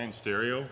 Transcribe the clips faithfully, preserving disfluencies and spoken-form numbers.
in stereo?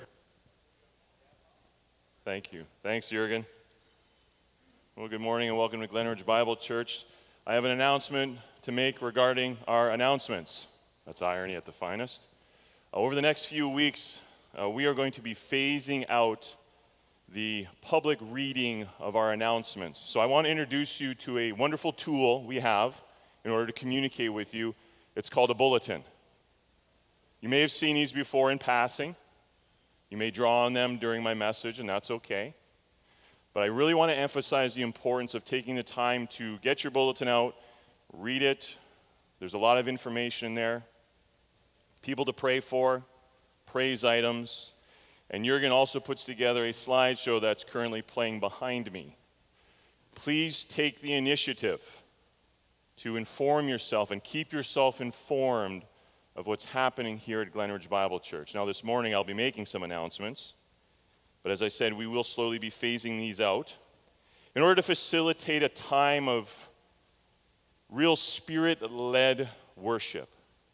Thank you. Thanks, Jurgen. Well, good morning and welcome to Glenridge Bible Church. I have an announcement to make regarding our announcements. That's irony at the finest. Uh, over the next few weeks, uh, we are going to be phasing out the public reading of our announcements. So I want to introduce you to a wonderful tool we have in order to communicate with you. It's called a bulletin. You may have seen these before in passing. You may draw on them during my message, and that's okay. But I really want to emphasize the importance of taking the time to get your bulletin out, read it. There's a lot of information in there. People to pray for, praise items. And Jurgen also puts together a slideshow that's currently playing behind me. Please take the initiative to inform yourself and keep yourself informed of what's happening here at Glenridge Bible Church. Now this morning I'll be making some announcements, but as I said, we will slowly be phasing these out in order to facilitate a time of real Spirit-led worship.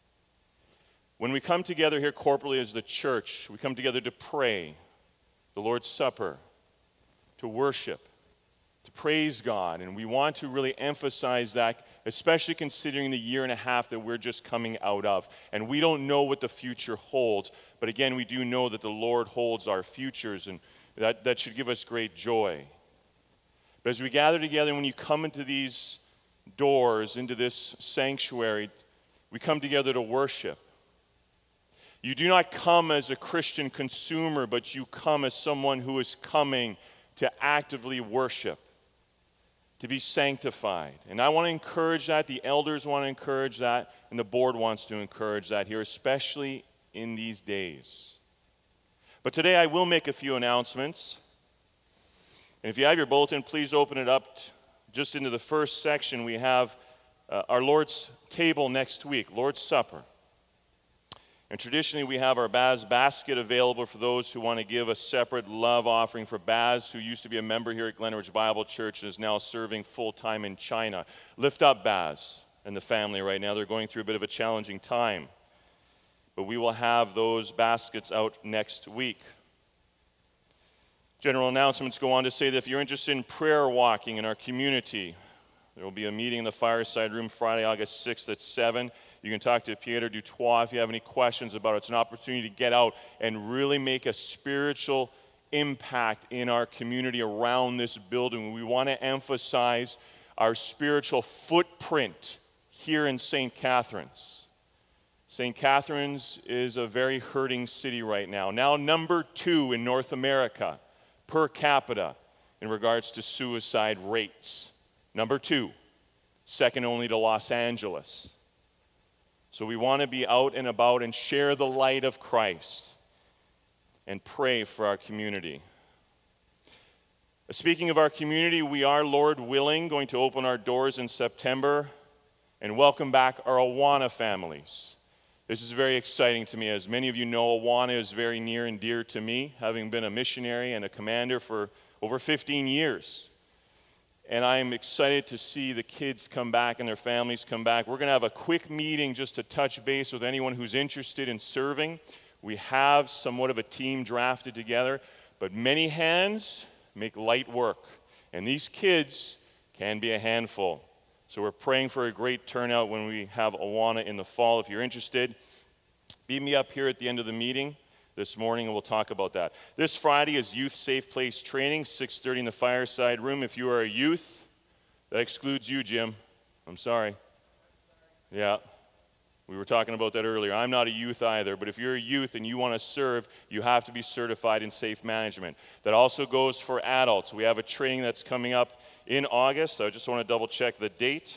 When we come together here corporately as the church, we come together to pray, the Lord's Supper, to worship, to praise God, and we want to really emphasize that, especially considering the year and a half that we're just coming out of. And we don't know what the future holds, but again, we do know that the Lord holds our futures, and that, that should give us great joy. But as we gather together, when you come into these doors, into this sanctuary, we come together to worship. You do not come as a Christian consumer, but you come as someone who is coming to actively worship, to be sanctified. And I want to encourage that. The elders want to encourage that. And the board wants to encourage that here, especially in these days. But today I will make a few announcements. And if you have your bulletin, please open it up just into the first section. We have uh, our Lord's table next week, Lord's Supper. And traditionally, we have our Baz basket available for those who want to give a separate love offering for Baz, who used to be a member here at Glenridge Bible Church and is now serving full-time in China. Lift up Baz and the family right now. They're going through a bit of a challenging time. But we will have those baskets out next week. General announcements go on to say that if you're interested in prayer walking in our community, there will be a meeting in the Fireside Room Friday, August sixth at seven. You can talk to Pierre Dutoit if you have any questions about it. It's an opportunity to get out and really make a spiritual impact in our community around this building. We want to emphasize our spiritual footprint here in Saint Catharines. Saint Catharines is a very hurting city right now. Now number two in North America per capita in regards to suicide rates. Number two, second only to Los Angeles. So we want to be out and about and share the light of Christ and pray for our community. Speaking of our community, we are, Lord willing, going to open our doors in September and welcome back our Awana families. This is very exciting to me. As many of you know, Awana is very near and dear to me, having been a missionary and a commander for over fifteen years. And I am excited to see the kids come back and their families come back. We're going to have a quick meeting just to touch base with anyone who's interested in serving. We have somewhat of a team drafted together, but many hands make light work. And these kids can be a handful. So we're praying for a great turnout when we have Awana in the fall. If you're interested, beat me up here at the end of the meeting this morning, and we'll talk about that. This Friday is Youth Safe Place Training, six thirty in the Fireside Room. If you are a youth, that excludes you, Jim. I'm sorry. Yeah, we were talking about that earlier. I'm not a youth either, but if you're a youth and you want to serve, you have to be certified in safe management. That also goes for adults. We have a training that's coming up in August. I just want to double check the date.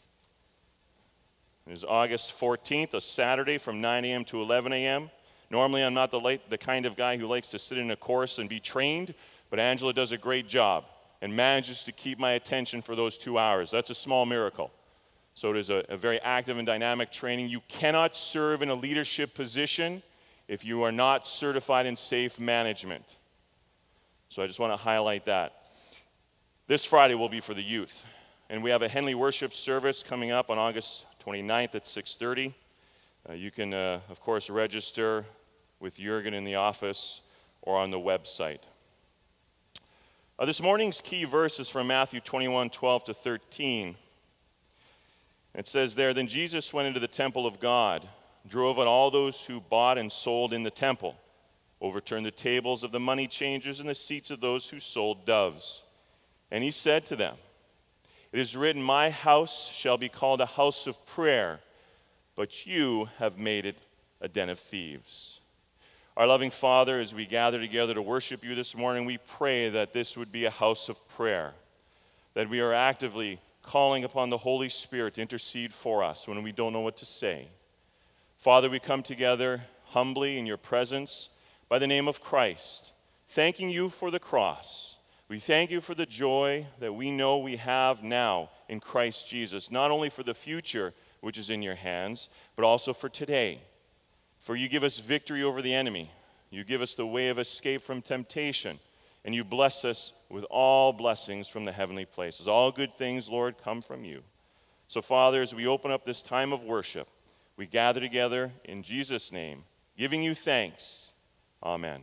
It is August fourteenth, a Saturday from nine a.m. to eleven a.m. Normally, I'm not the, late, the kind of guy who likes to sit in a course and be trained, but Angela does a great job and manages to keep my attention for those two hours. That's a small miracle. So it is a, a very active and dynamic training. You cannot serve in a leadership position if you are not certified in safe management. So I just want to highlight that. This Friday will be for the youth. And we have a Henley worship service coming up on August twenty-ninth at six thirty. Uh, you can, uh, of course, register with Jurgen in the office or on the website. Uh, this morning's key verse is from Matthew twenty-one, twelve to thirteen. It says there, "Then Jesus went into the temple of God, drove out all those who bought and sold in the temple, overturned the tables of the money changers and the seats of those who sold doves. And he said to them, 'It is written, my house shall be called a house of prayer, but you have made it a den of thieves.'" Our loving Father, as we gather together to worship you this morning, we pray that this would be a house of prayer, that we are actively calling upon the Holy Spirit to intercede for us when we don't know what to say. Father, we come together humbly in your presence by the name of Christ, thanking you for the cross. We thank you for the joy that we know we have now in Christ Jesus, not only for the future, which is in your hands, but also for today. For you give us victory over the enemy. You give us the way of escape from temptation. And you bless us with all blessings from the heavenly places. All good things, Lord, come from you. So, Father, as we open up this time of worship, we gather together in Jesus' name, giving you thanks. Amen.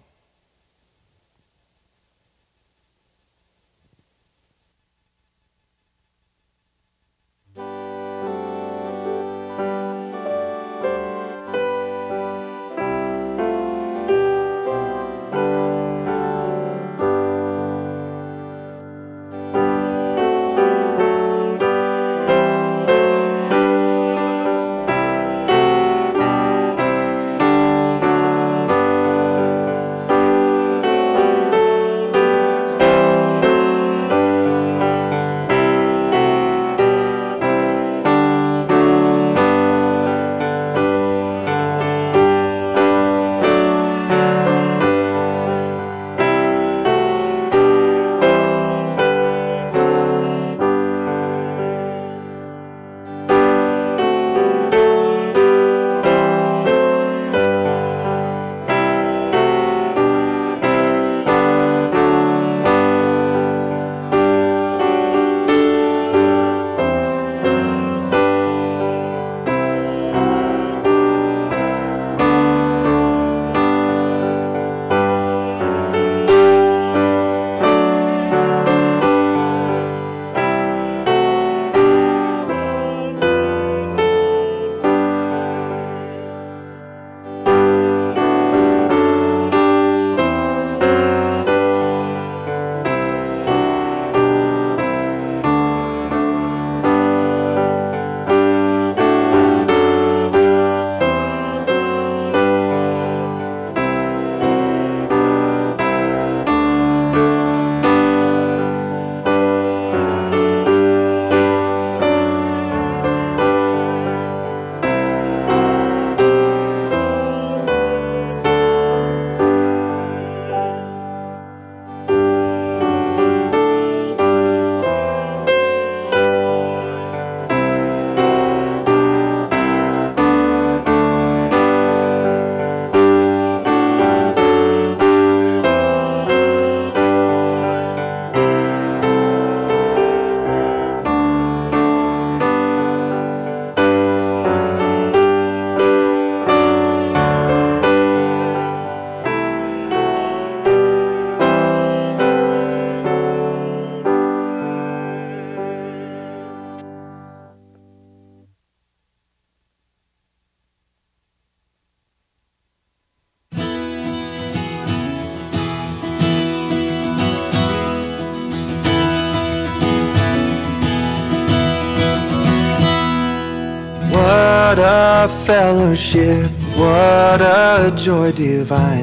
What a fellowship, what a joy divine,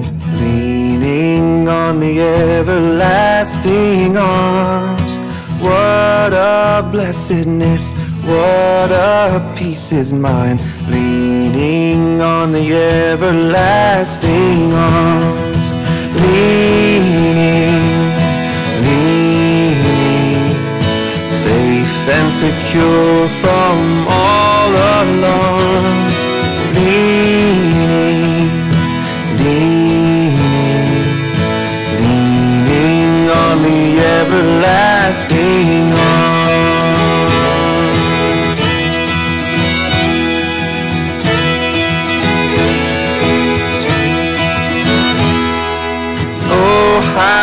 leaning on the everlasting arms. What a blessedness, what a peace is mine, leaning on the everlasting arms. Leaning, leaning, safe and secure from all alarms. Leaning, leaning, leaning on the everlasting arms.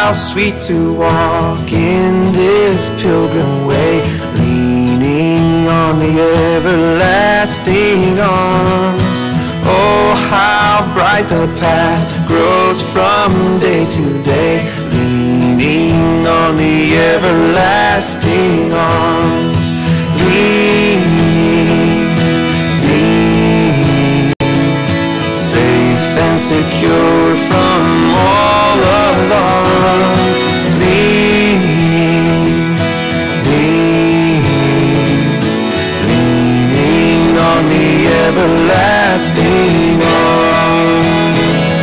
how sweet to walk in this pilgrim way, leaning on the everlasting arms. Oh, how bright the path grows from day to day, leaning on the everlasting arms. Leaning, leaning, safe and secure from all alarms. Leaning, leaning, leaning on the everlasting arms.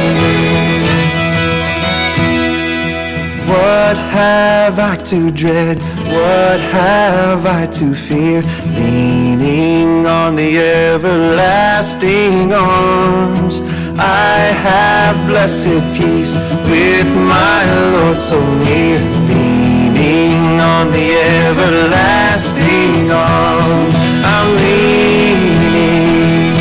What have I to dread? What have I to fear? Leaning on the everlasting arms. I have blessed peace with my Lord so near, leaning on the everlasting arms. I'm leaning,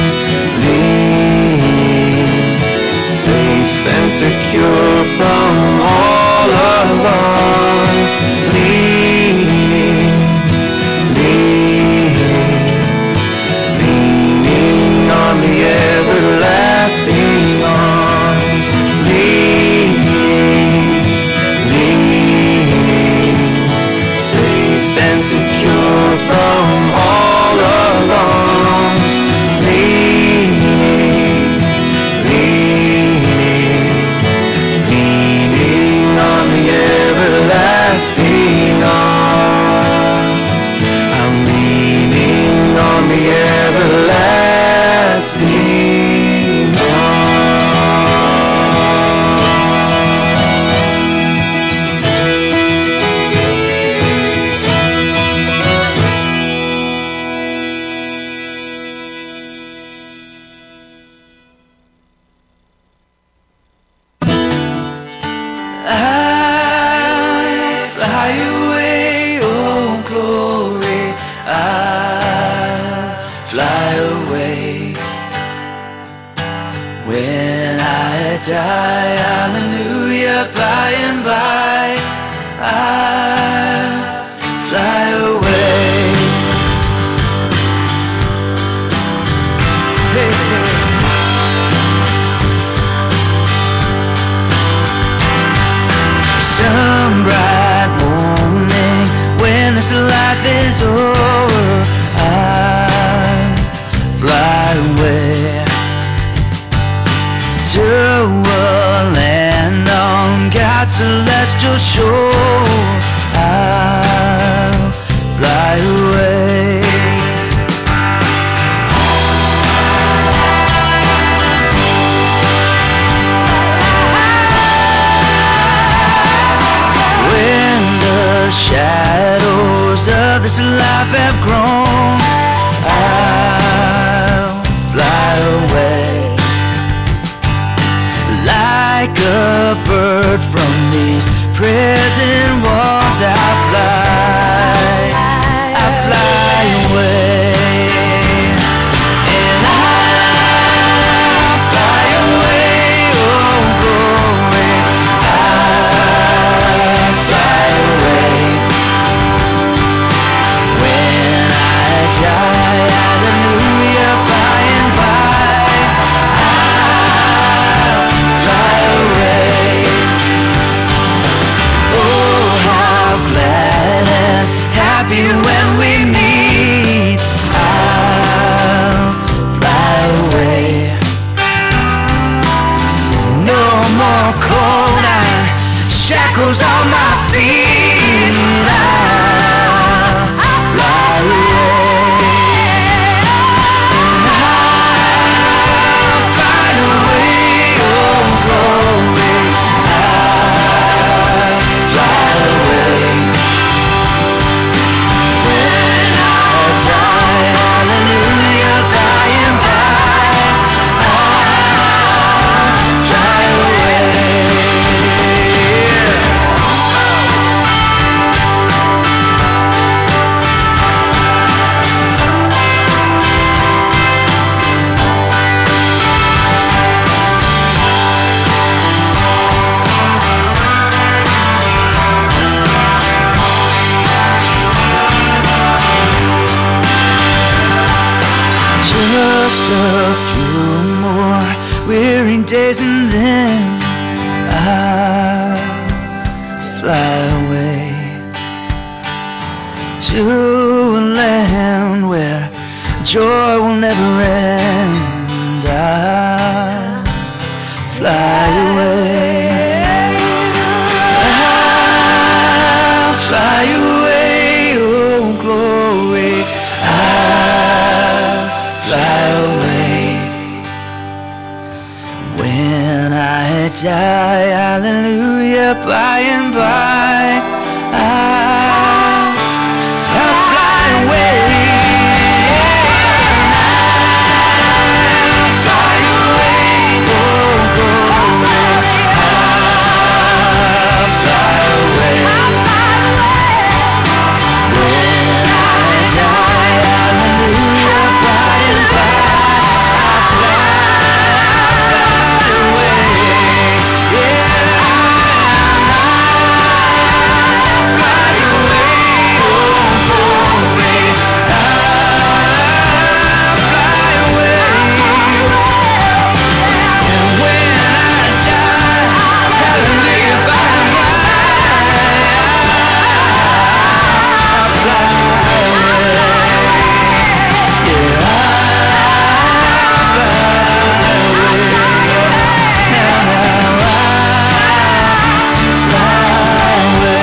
leaning, safe and secure from all alarms. Leaning, leaning, leaning on the everlasting arms. Leaning, leaning, safe and secure from all alarms. Leaning, leaning, leaning on the everlasting arms. I'm leaning on the everlasting die, hallelujah, by and by I'll fly away. Hey, hey. Some bright morning when this life is over, I'll fly away to a land on God's celestial shore. I'll fly away. When the shadows of this life have grown, I'll fly away. Like a bird from these prison walls, I fly, I fly away, and I'll fly away, oh glory, I'll fly away. When I die, hallelujah, by and by, happy when we meet, I'll fly away. No more cold iron shackles on my feet, I'll fly away. And I'll fly away, oh glory, I'll fly away. Hallelujah, by and by, I'll fly away. days and then I'll fly away to a land where joy will never end. I'll fly away. I'll fly away, oh glory. I'll fly away. When I die, hallelujah, by and by, I'll, I'll fly away. I'll fly away, oh glory. I'll fly away. When I die, hallelujah, by and by, I'll fly away. Yeah, I'll fly away, oh glory. I'll fly away. And when I die, hallelujah, by and by, I'll fly away. Yeah, I'll fly away. Now I'll fly away.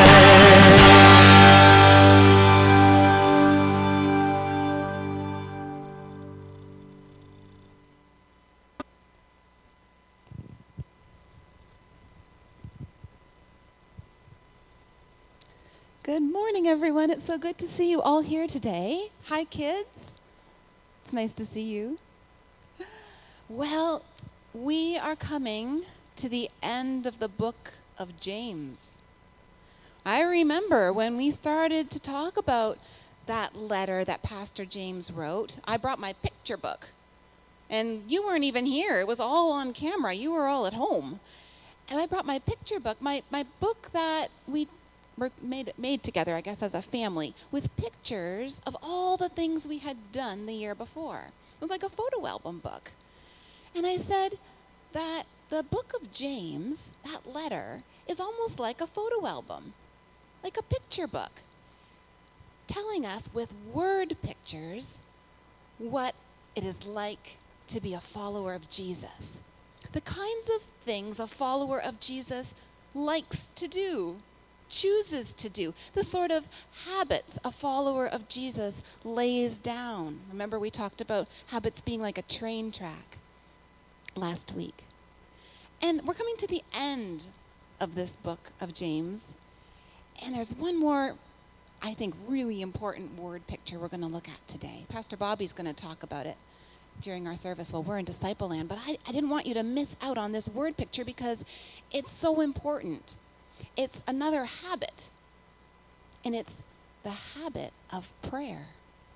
Good morning, everyone. It's so good to see you all here today. Hi, kids. It's nice to see you. Well, we are coming to the end of the book of James. I remember when we started to talk about that letter that Pastor James wrote, I brought my picture book. And you weren't even here. It was all on camera. You were all at home. And I brought my picture book, my, my book that we were made, made together, I guess, as a family, with pictures of all the things we had done the year before. It was like a photo album book. And I said that the book of James, that letter, is almost like a photo album, like a picture book, telling us with word pictures what it is like to be a follower of Jesus. The kinds of things a follower of Jesus likes to do, chooses to do, the sort of habits a follower of Jesus lays down. Remember, we talked about habits being like a train track last week. And we're coming to the end of this book of James, and there's one more, I think, really important word picture we're going to look at today. Pastor Bobby's going to talk about it during our service while we're in Disciple Land, but I, I didn't want you to miss out on this word picture because it's so important. It's another habit, and it's the habit of prayer.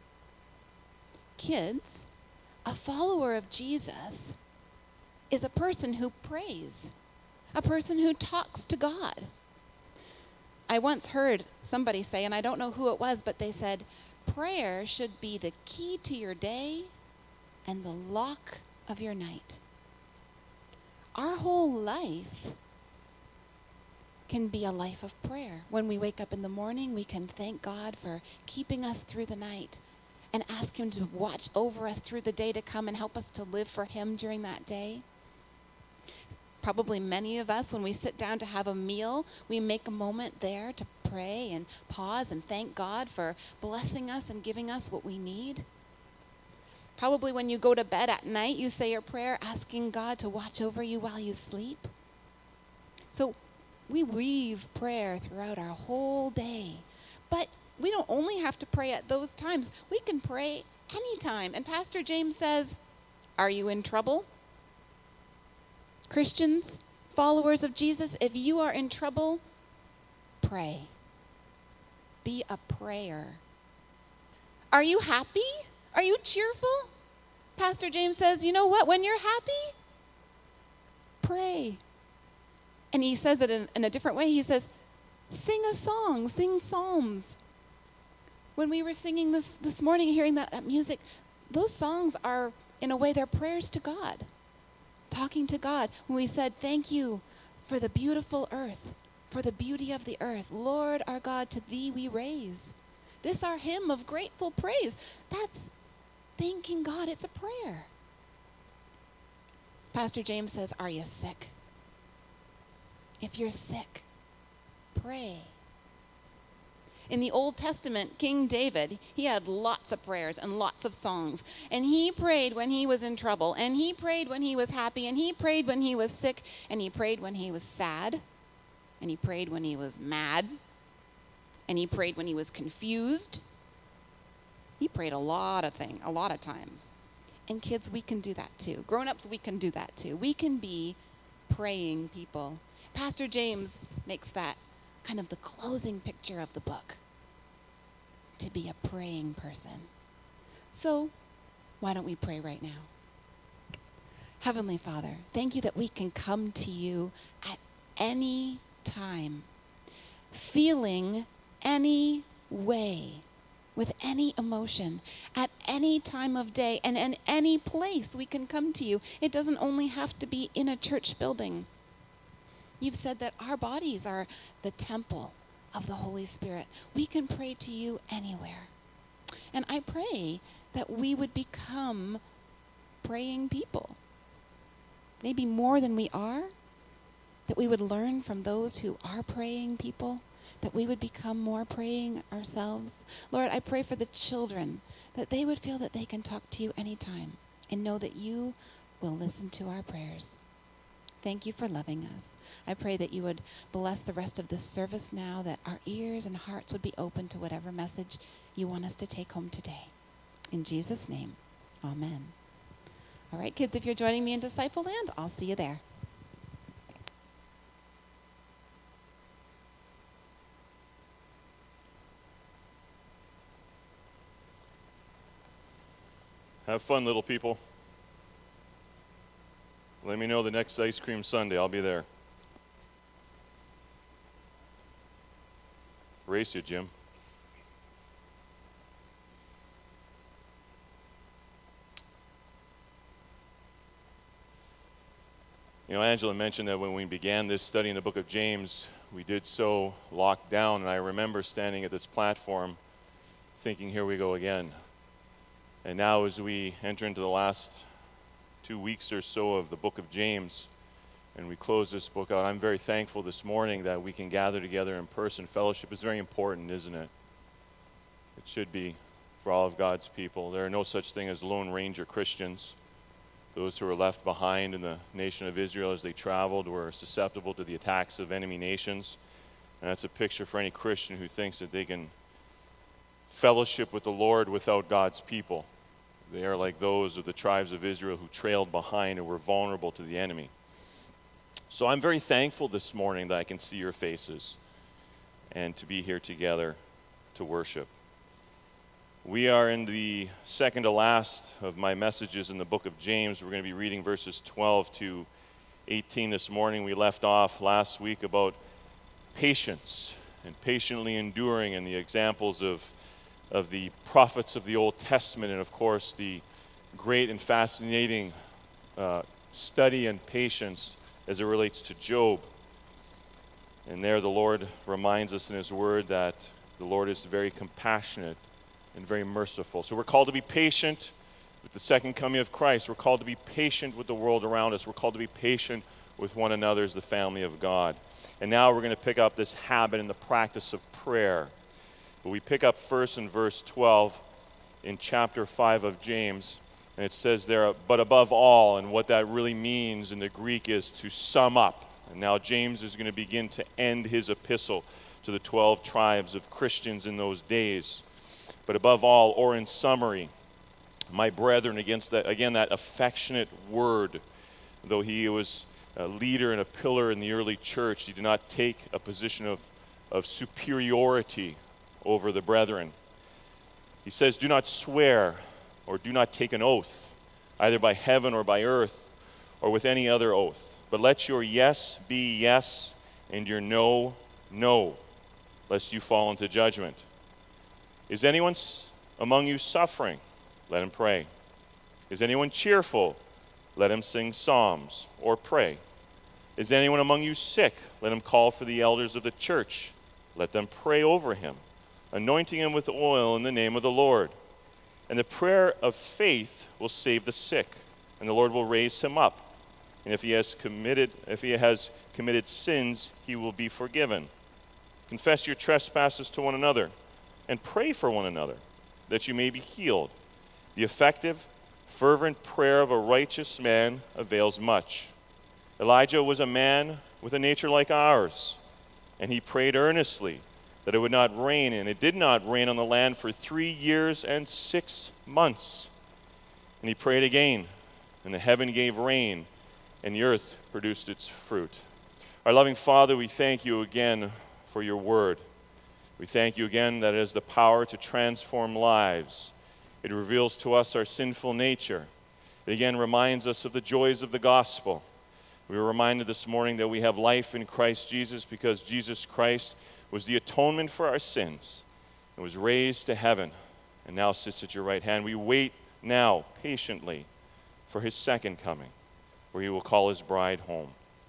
Kids, a follower of Jesus is a person who prays, a person who talks to God. I once heard somebody say, and I don't know who it was, but they said, prayer should be the key to your day and the lock of your night. Our whole life can be a life of prayer. When we wake up in the morning, we can thank God for keeping us through the night and ask him to watch over us through the day to come and help us to live for him during that day. Probably many of us, when we sit down to have a meal, we make a moment there to pray and pause and thank God for blessing us and giving us what we need. Probably when you go to bed at night, you say your prayer asking God to watch over you while you sleep. So we weave prayer throughout our whole day. But we don't only have to pray at those times. We can pray anytime. And Pastor James says, are you in trouble? Christians, followers of Jesus, if you are in trouble, pray. Be a prayer. Are you happy? Are you cheerful? Pastor James says, you know what? When you're happy, pray. And he says it in, in a different way. He says, sing a song, sing psalms. When we were singing this this morning, hearing that, that music, those songs are, in a way, they're prayers to God, talking to God when we said, thank you for the beautiful earth, for the beauty of the earth. Lord our God, to thee we raise. This our hymn of grateful praise. That's thanking God. It's a prayer. Pastor James says, are you sick? If you're sick, pray. In the Old Testament, King David, he had lots of prayers and lots of songs. And he prayed when he was in trouble. And he prayed when he was happy. And he prayed when he was sick. And he prayed when he was sad. And he prayed when he was mad. And he prayed when he was confused. He prayed a lot of things, a lot of times. And kids, we can do that too. Grown-ups, we can do that too. We can be praying people. Pastor James makes that kind of the closing picture of the book, to be a praying person. So why don't we pray right now? Heavenly Father, thank you that we can come to you at any time, feeling any way, with any emotion, at any time of day, and in any place we can come to you. It doesn't only have to be in a church building. You've said that our bodies are the temple of the Holy Spirit. We can pray to you anywhere. And I pray that we would become praying people. Maybe more than we are. That we would learn from those who are praying people. That we would become more praying ourselves. Lord, I pray for the children, that they would feel that they can talk to you anytime and know that you will listen to our prayers. Thank you for loving us. I pray that you would bless the rest of this service now, that our ears and hearts would be open to whatever message you want us to take home today. In Jesus' name, amen. All right, kids, if you're joining me in Disciple Land, I'll see you there. Have fun, little people. Let me know the next ice cream sundae. I'll be there. Race you, Jim. You know, Angela mentioned that when we began this study in the book of James, we did so locked down, and I remember standing at this platform thinking, here we go again. And now as we enter into the last two weeks or so of the book of James, and we close this book out, I'm very thankful this morning that we can gather together in person. Fellowship is very important, isn't it? It should be for all of God's people. There are no such thing as Lone Ranger Christians. Those who were left behind in the nation of Israel as they traveled were susceptible to the attacks of enemy nations. And that's a picture for any Christian who thinks that they can fellowship with the Lord without God's people. They are like those of the tribes of Israel who trailed behind and were vulnerable to the enemy. So I'm very thankful this morning that I can see your faces and to be here together to worship. We are in the second to last of my messages in the book of James. We're going to be reading verses twelve to eighteen this morning. We left off last week about patience and patiently enduring and the examples of of the prophets of the Old Testament, and of course the great and fascinating uh, study and patience as it relates to Job. And there the Lord reminds us in his word that the Lord is very compassionate and very merciful. So we're called to be patient with the second coming of Christ. We're called to be patient with the world around us. We're called to be patient with one another as the family of God. And now we're going to pick up this habit and the practice of prayer. But we pick up first in verse twelve in chapter five of James, and it says there, but above all, and what that really means in the Greek is to sum up. And now James is going to begin to end his epistle to the twelve tribes of Christians in those days. But above all, or in summary, my brethren, against that, again, that affectionate word, though he was a leader and a pillar in the early church, he did not take a position of, of superiority over the brethren. He says, do not swear or do not take an oath, either by heaven or by earth or with any other oath. But let your yes be yes and your no, no, lest you fall into judgment. Is anyone among you suffering? Let him pray. Is anyone cheerful? let him sing psalms or pray. Is anyone among you sick? Let him call for the elders of the church. Let them pray over him, anointing him with oil in the name of the Lord. And the prayer of faith will save the sick, and the Lord will raise him up. And if he has committed, if he has committed sins, he will be forgiven. Confess your trespasses to one another, and pray for one another, that you may be healed. The effective, fervent prayer of a righteous man avails much. Elijah was a man with a nature like ours, and he prayed earnestly that it would not rain, and it did not rain on the land for three years and six months. And he prayed again, and the heaven gave rain, and the earth produced its fruit. Our loving Father, we thank you again for your word. We thank you again that it has the power to transform lives. It reveals to us our sinful nature. It again reminds us of the joys of the gospel. We were reminded this morning that we have life in Christ Jesus because Jesus Christ was the atonement for our sins and was raised to heaven and now sits at your right hand. We wait now patiently for his second coming, where he will call his bride home.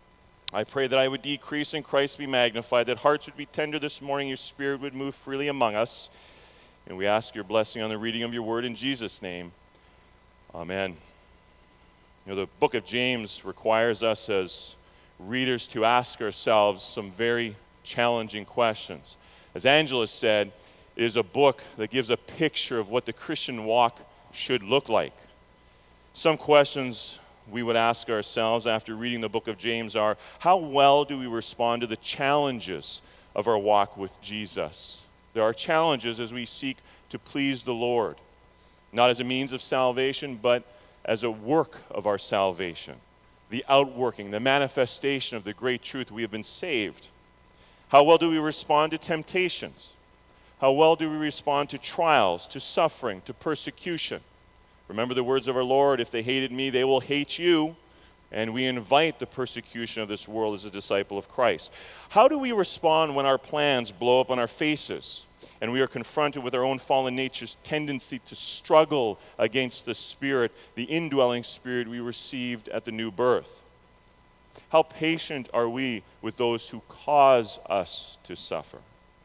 I pray that I would decrease and Christ be magnified, that hearts would be tender this morning, your spirit would move freely among us. And we ask your blessing on the reading of your word in Jesus' name. Amen. You know, the book of James requires us as readers to ask ourselves some very challenging questions. As Angela said, it is a book that gives a picture of what the Christian walk should look like. Some questions we would ask ourselves after reading the book of James are, how well do we respond to the challenges of our walk with Jesus? There are challenges as we seek to please the Lord, not as a means of salvation, but as a work of our salvation, the outworking, the manifestation of the great truth we have been saved. How well do we respond to temptations? How well do we respond to trials, to suffering, to persecution? Remember the words of our Lord, if they hated me, they will hate you. And we invite the persecution of this world as a disciple of Christ. How do we respond when our plans blow up on our faces and we are confronted with our own fallen nature's tendency to struggle against the Spirit, the indwelling Spirit we received at the new birth? How patient are we with those who cause us to suffer?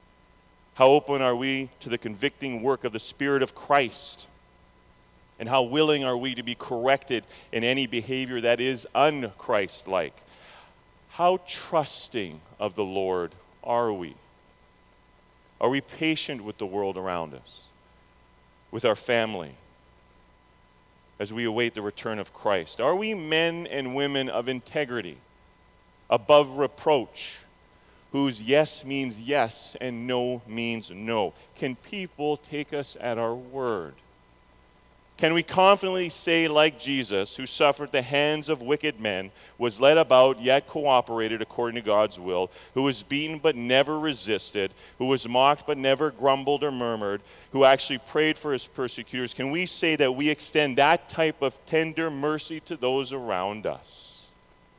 How open are we to the convicting work of the Spirit of Christ? And how willing are we to be corrected in any behavior that is un-Christ-like? How trusting of the Lord are we? Are we patient with the world around us, with our family, as we await the return of Christ? Are we men and women of integrity, above reproach, whose yes means yes and no means no? Can people take us at our word? Can we confidently say, like Jesus, who suffered at the hands of wicked men, was led about yet cooperated according to God's will, who was beaten but never resisted, who was mocked but never grumbled or murmured, who actually prayed for his persecutors? Can we say that we extend that type of tender mercy to those around us?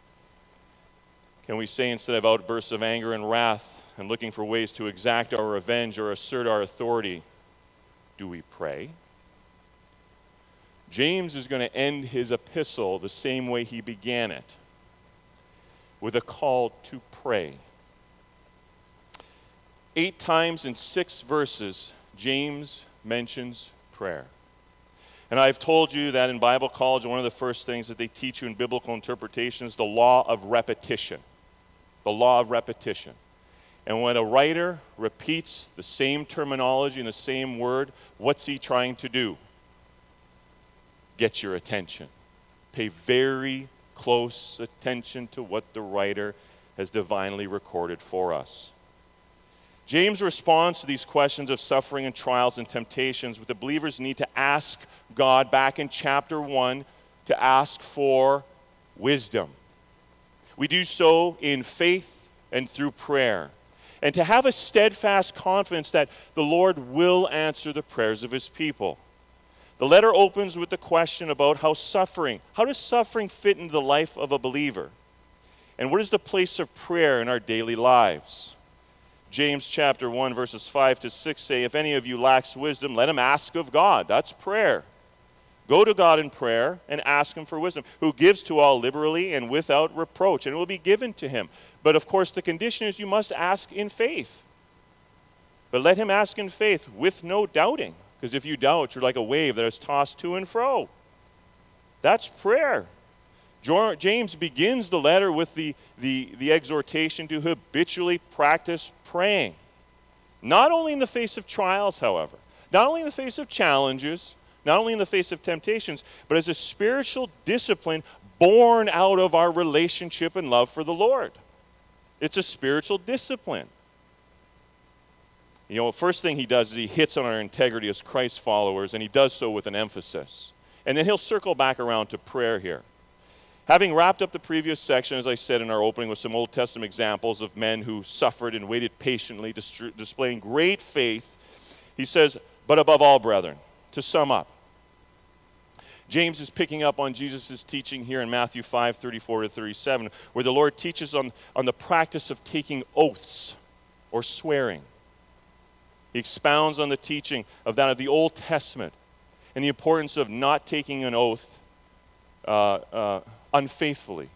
Can we say, instead of outbursts of anger and wrath and looking for ways to exact our revenge or assert our authority, do we pray? James is going to end his epistle the same way he began it, with a call to pray. Eight times in six verses, James mentions prayer. And I've told you that in Bible college, one of the first things that they teach you in biblical interpretation is the law of repetition. The law of repetition. And when a writer repeats the same terminology and the same word, what's he trying to do? Get your attention. Pay very close attention to what the writer has divinely recorded for us. James responds to these questions of suffering and trials and temptations with the believers' need to ask God, back in chapter one, to ask for wisdom. We do so in faith and through prayer, and to have a steadfast confidence that the Lord will answer the prayers of his people. The letter opens with the question about how suffering, how does suffering fit into the life of a believer? And what is the place of prayer in our daily lives? James chapter one, verses five to six say, if any of you lacks wisdom, let him ask of God. That's prayer. Go to God in prayer and ask him for wisdom, who gives to all liberally and without reproach, and it will be given to him. But of course, the condition is you must ask in faith. But let him ask in faith with no doubting, because if you doubt, you're like a wave that is tossed to and fro. That's prayer. James begins the letter with the, the, the exhortation to habitually practice praying. Not only in the face of trials, however, not only in the face of challenges, not only in the face of temptations, but as a spiritual discipline born out of our relationship and love for the Lord. It's a spiritual discipline. You know, first thing he does is he hits on our integrity as Christ followers, and he does so with an emphasis. And then he'll circle back around to prayer here. Having wrapped up the previous section, as I said in our opening, with some Old Testament examples of men who suffered and waited patiently, dis- displaying great faith, he says, but above all, brethren, to sum up, James is picking up on Jesus' teaching here in Matthew five, thirty-four to thirty-seven, where the Lord teaches on, on the practice of taking oaths or swearing. He expounds on the teaching of that of the Old Testament and the importance of not taking an oath uh, uh, unfaithfully,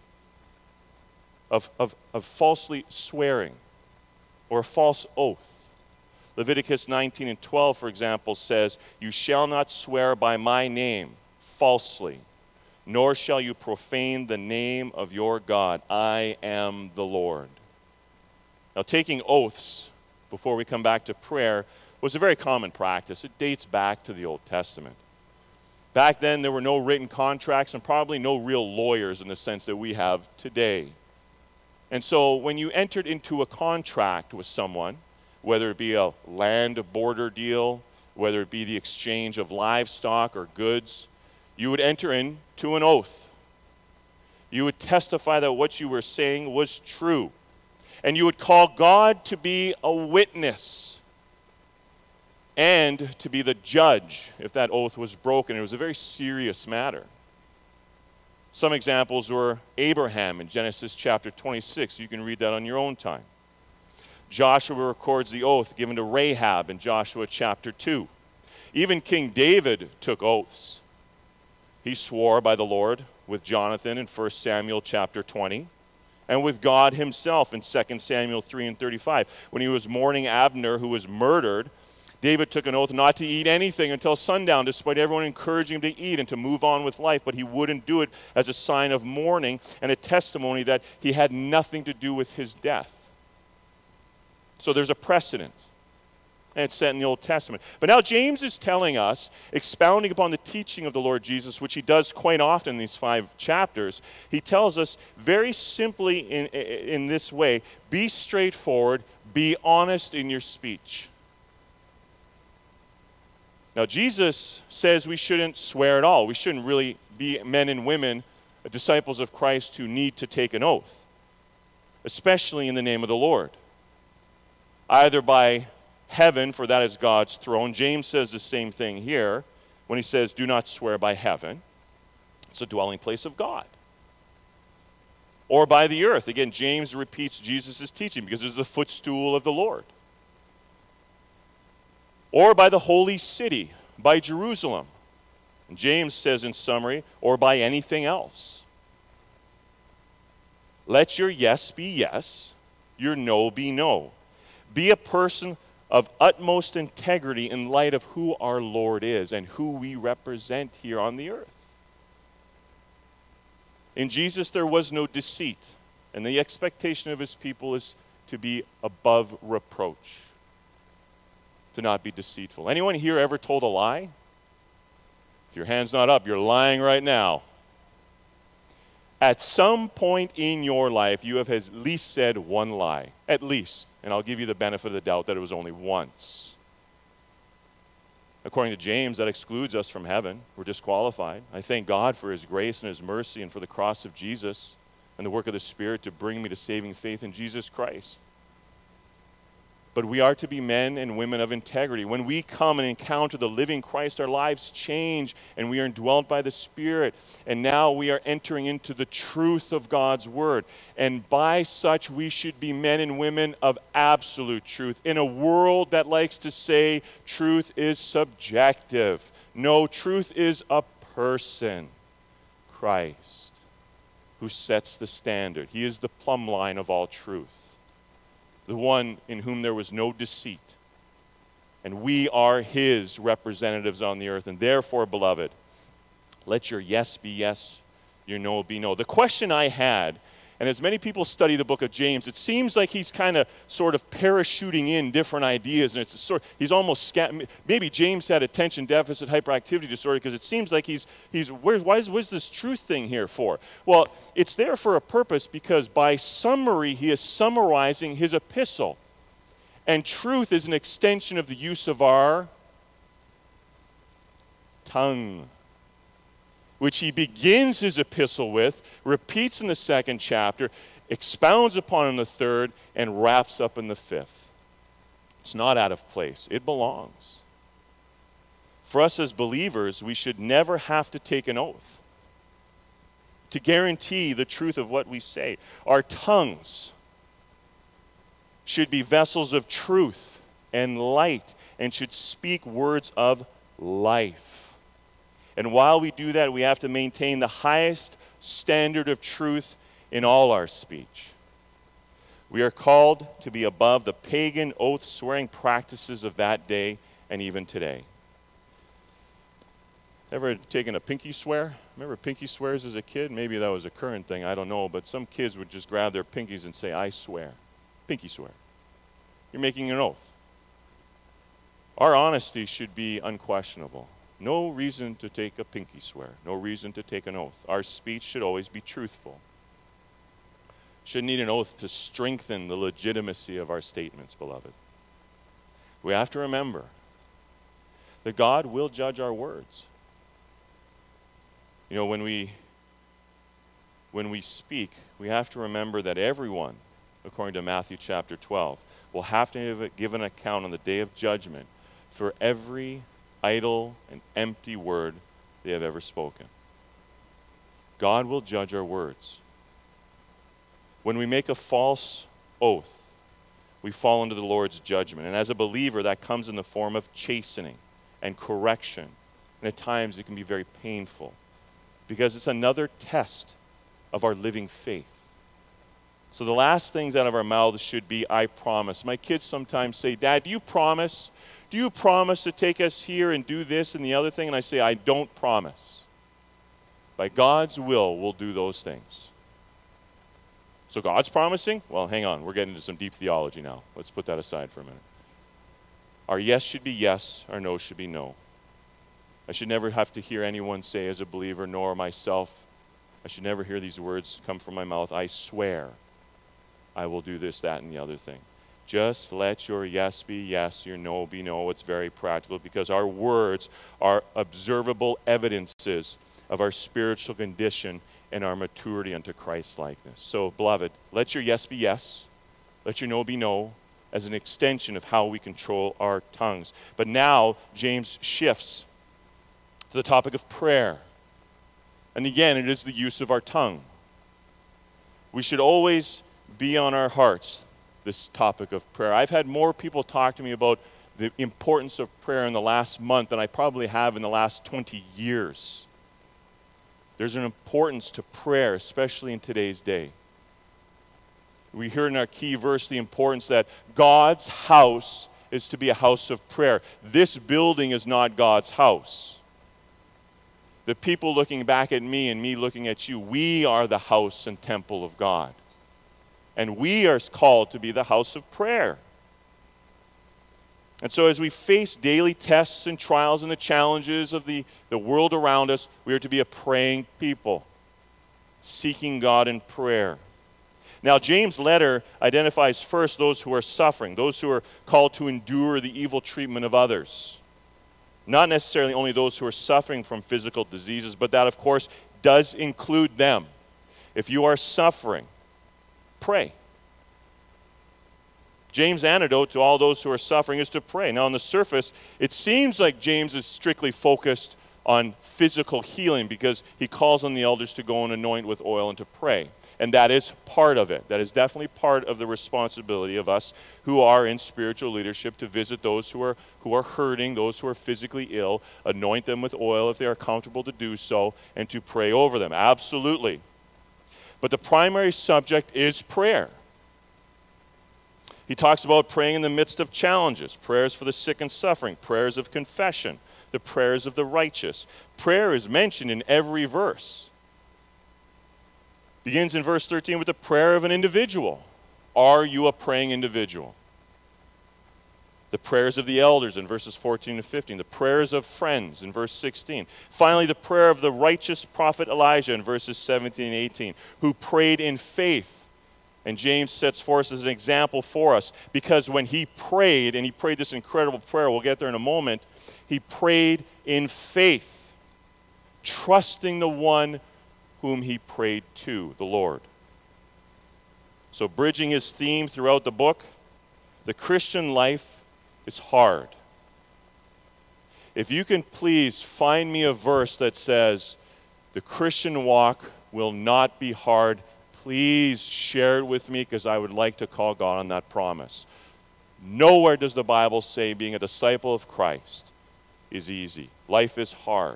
of, of, of falsely swearing or a false oath. Leviticus nineteen and twelve, for example, says, you shall not swear by my name falsely, nor shall you profane the name of your God. I am the Lord. Now, taking oaths before we come back to prayer was a very common practice. It dates back to the Old Testament. Back then, there were no written contracts and probably no real lawyers in the sense that we have today. And so when you entered into a contract with someone, whether it be a land border deal, whether it be the exchange of livestock or goods, you would enter into an oath. You would testify that what you were saying was true. And you would call God to be a witness and to be the judge if that oath was broken. It was a very serious matter. Some examples were Abraham in Genesis chapter twenty-six. You can read that on your own time. Joshua records the oath given to Rahab in Joshua chapter two. Even King David took oaths. He swore by the Lord with Jonathan in First Samuel chapter twenty, and with God himself in Second Samuel three and thirty-five. When he was mourning Abner, who was murdered, David took an oath not to eat anything until sundown, despite everyone encouraging him to eat and to move on with life, but he wouldn't do it as a sign of mourning and a testimony that he had nothing to do with his death. So there's a precedent. And it's set in the Old Testament. But now James is telling us, expounding upon the teaching of the Lord Jesus, which he does quite often in these five chapters, he tells us very simply in, in this way, be straightforward, be honest in your speech. Now Jesus says we shouldn't swear at all. We shouldn't really be men and women, disciples of Christ, who need to take an oath, especially in the name of the Lord. Either by heaven, for that is God's throne. James says the same thing here when he says, do not swear by heaven. It's a dwelling place of God. Or by the earth. Again, James repeats Jesus' teaching because it's the footstool of the Lord. Or by the holy city, by Jerusalem. And James says in summary, or by anything else. Let your yes be yes, your no be no. Be a person of utmost integrity in light of who our Lord is and who we represent here on the earth. In Jesus, there was no deceit, and the expectation of his people is to be above reproach, to not be deceitful. Anyone here ever told a lie? If your hand's not up, you're lying right now. At some point in your life, you have at least said one lie. At least. And I'll give you the benefit of the doubt that it was only once. According to James, that excludes us from heaven. We're disqualified. I thank God for his grace and his mercy and for the cross of Jesus and the work of the Spirit to bring me to saving faith in Jesus Christ. But we are to be men and women of integrity. When we come and encounter the living Christ, our lives change and we are indwelt by the Spirit. And now we are entering into the truth of God's Word. And by such, we should be men and women of absolute truth. In a world that likes to say truth is subjective. No, truth is a person, Christ, who sets the standard. He is the plumb line of all truth, the one in whom there was no deceit. And we are his representatives on the earth. And therefore, beloved, let your yes be yes, your no be no. The question I had, and as many people study the book of James, it seems like he's kind of sort of parachuting in different ideas, and it's a sort. He's almost scat. Maybe James had attention deficit hyperactivity disorder because it seems like he's he's. Where, why is what's this truth thing here for? Well, it's there for a purpose because by summary he is summarizing his epistle, and truth is an extension of the use of our tongue, which he begins his epistle with, repeats in the second chapter, expounds upon in the third, and wraps up in the fifth. It's not out of place. It belongs. For us as believers, we should never have to take an oath to guarantee the truth of what we say. Our tongues should be vessels of truth and light and should speak words of life. And while we do that, we have to maintain the highest standard of truth in all our speech. We are called to be above the pagan oath-swearing practices of that day and even today. Ever taken a pinky swear? Remember pinky swears as a kid? Maybe that was a current thing, I don't know, but some kids would just grab their pinkies and say, I swear. Pinky swear. You're making an oath. Our honesty should be unquestionable. No reason to take a pinky swear. No reason to take an oath. Our speech should always be truthful. Shouldn't need an oath to strengthen the legitimacy of our statements, beloved. We have to remember that God will judge our words. You know, when we when we speak, we have to remember that everyone, according to Matthew chapter twelve, will have to give an account on the day of judgment for every idle and empty word they have ever spoken. God will judge our words. When we make a false oath, we fall into the Lord's judgment. And as a believer, that comes in the form of chastening and correction. And at times it can be very painful because it's another test of our living faith. So the last things out of our mouths should be, I promise. My kids sometimes say, Dad, do you promise? Do you promise to take us here and do this and the other thing? And I say, I don't promise. By God's will, we'll do those things. So God's promising? Well, hang on. We're getting into some deep theology now. Let's put that aside for a minute. Our yes should be yes. Our no should be no. I should never have to hear anyone say as a believer, nor myself, I should never hear these words come from my mouth. I swear I will do this, that, and the other thing. Just let your yes be yes, your no be no. It's very practical because our words are observable evidences of our spiritual condition and our maturity unto Christ-likeness. So, beloved, let your yes be yes, let your no be no, as an extension of how we control our tongues. But now, James shifts to the topic of prayer. And again, it is the use of our tongue. We should always be on our hearts this topic of prayer. I've had more people talk to me about the importance of prayer in the last month than I probably have in the last twenty years. There's an importance to prayer, especially in today's day. We hear in our key verse the importance that God's house is to be a house of prayer. This building is not God's house. The people looking back at me and me looking at you, we are the house and temple of God. And we are called to be the house of prayer. And so as we face daily tests and trials and the challenges of the, the world around us, we are to be a praying people, seeking God in prayer. Now, James' letter identifies first those who are suffering, those who are called to endure the evil treatment of others. Not necessarily only those who are suffering from physical diseases, but that, of course, does include them. If you are suffering, pray. James' antidote to all those who are suffering is to pray. Now, on the surface, it seems like James is strictly focused on physical healing because he calls on the elders to go and anoint with oil and to pray. And that is part of it. That is definitely part of the responsibility of us who are in spiritual leadership to visit those who are, who are hurting, those who are physically ill, anoint them with oil if they are comfortable to do so, and to pray over them. Absolutely. But the primary subject is prayer. He talks about praying in the midst of challenges, prayers for the sick and suffering, prayers of confession, the prayers of the righteous. Prayer is mentioned in every verse. Begins in verse thirteen with the prayer of an individual. Are you a praying individual? The prayers of the elders in verses fourteen to fifteen. The prayers of friends in verse sixteen. Finally, the prayer of the righteous prophet Elijah in verses seventeen and eighteen, who prayed in faith. And James sets forth as an example for us, because when he prayed, and he prayed this incredible prayer, we'll get there in a moment, he prayed in faith, trusting the one whom he prayed to, the Lord. So bridging his theme throughout the book, the Christian life is hard. If you can please find me a verse that says, the Christian walk will not be hard, please share it with me, because I would like to call God on that promise. Nowhere does the Bible say being a disciple of Christ is easy. Life is hard.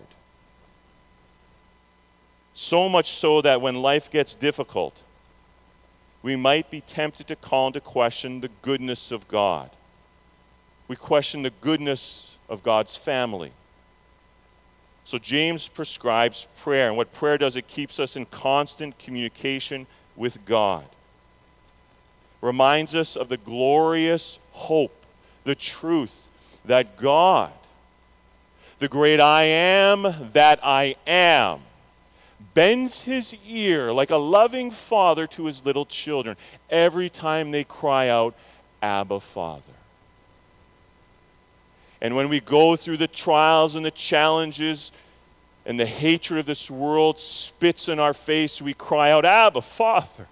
So much so that when life gets difficult, we might be tempted to call into question the goodness of God. We question the goodness of God's family. So James prescribes prayer, and what prayer does, it keeps us in constant communication with God. Reminds us of the glorious hope, the truth that God, the great I am that I am, bends his ear like a loving father to his little children every time they cry out, Abba, Father. And when we go through the trials and the challenges and the hatred of this world spits in our face, we cry out, Abba, Father.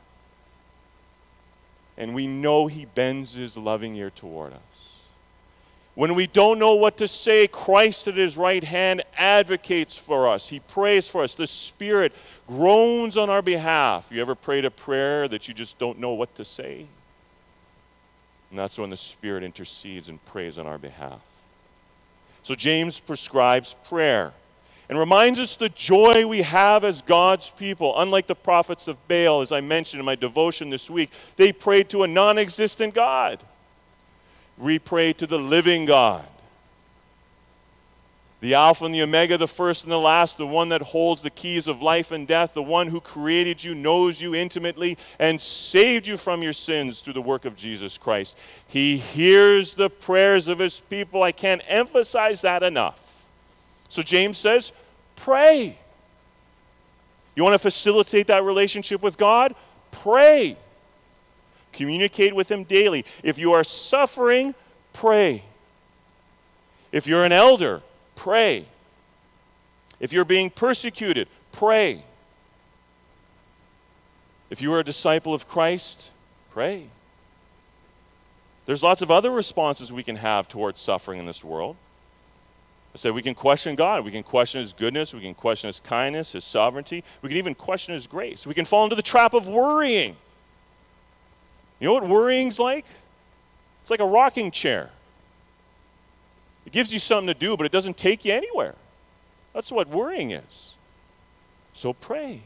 And we know he bends his loving ear toward us. When we don't know what to say, Christ at his right hand advocates for us. He prays for us. The Spirit groans on our behalf. You ever prayed a prayer that you just don't know what to say? And that's when the Spirit intercedes and prays on our behalf. So James prescribes prayer and reminds us the joy we have as God's people. Unlike the prophets of Baal, as I mentioned in my devotion this week, they prayed to a non-existent God. We pray to the living God, the Alpha and the Omega, the first and the last, the one that holds the keys of life and death, the one who created you, knows you intimately, and saved you from your sins through the work of Jesus Christ. He hears the prayers of his people. I can't emphasize that enough. So James says, pray. You want to facilitate that relationship with God? Pray. Communicate with him daily. If you are suffering, pray. If you're an elder, pray. If you're being persecuted, pray. If you are a disciple of Christ, pray. There's lots of other responses we can have towards suffering in this world. I said we can question God. We can question his goodness. We can question his kindness, his sovereignty. We can even question his grace. We can fall into the trap of worrying. You know what worrying's like? It's like a rocking chair. It gives you something to do, but it doesn't take you anywhere. That's what worrying is. So pray.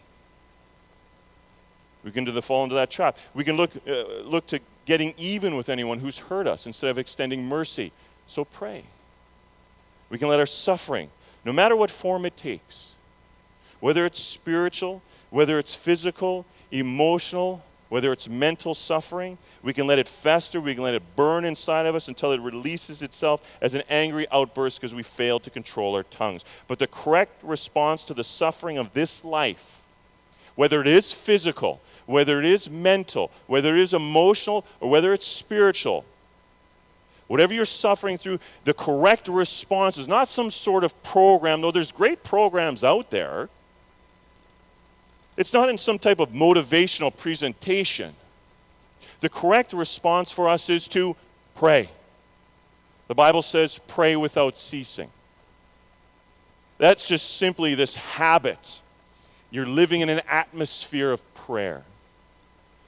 We can do the fall into that trap. We can look, uh, look to getting even with anyone who's hurt us instead of extending mercy. So pray. We can let our suffering, no matter what form it takes, whether it's spiritual, whether it's physical, emotional, whether it's mental suffering, we can let it fester, we can let it burn inside of us until it releases itself as an angry outburst because we failed to control our tongues. But the correct response to the suffering of this life, whether it is physical, whether it is mental, whether it is emotional, or whether it's spiritual, whatever you're suffering through, the correct response is not some sort of program, though there's great programs out there. It's not in some type of motivational presentation. The correct response for us is to pray. The Bible says, pray without ceasing. That's just simply this habit. You're living in an atmosphere of prayer.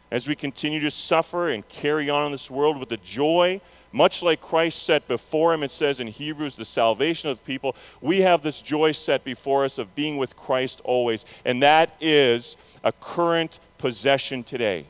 as we continue to suffer and carry on in this world with the joy, much like Christ set before him, it says in Hebrews, the salvation of people, we have this joy set before us of being with Christ always. And that is a current possession today.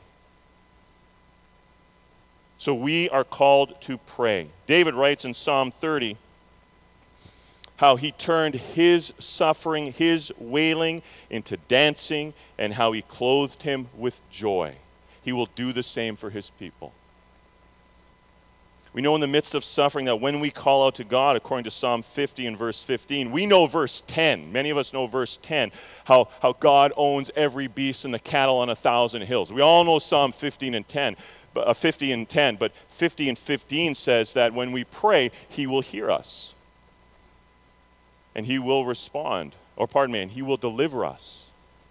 So we are called to pray. David writes in Psalm thirty how he turned his suffering, his wailing into dancing, and how he clothed him with joy. He will do the same for his people. We know in the midst of suffering that when we call out to God, according to Psalm fifty and verse fifteen, we know verse ten. Many of us know verse ten, how, how God owns every beast and the cattle on a thousand hills. We all know Psalm fifteen and ten, uh, fifty and ten, but fifty and fifteen says that when we pray, he will hear us. And he will respond, or pardon me, and he will deliver us.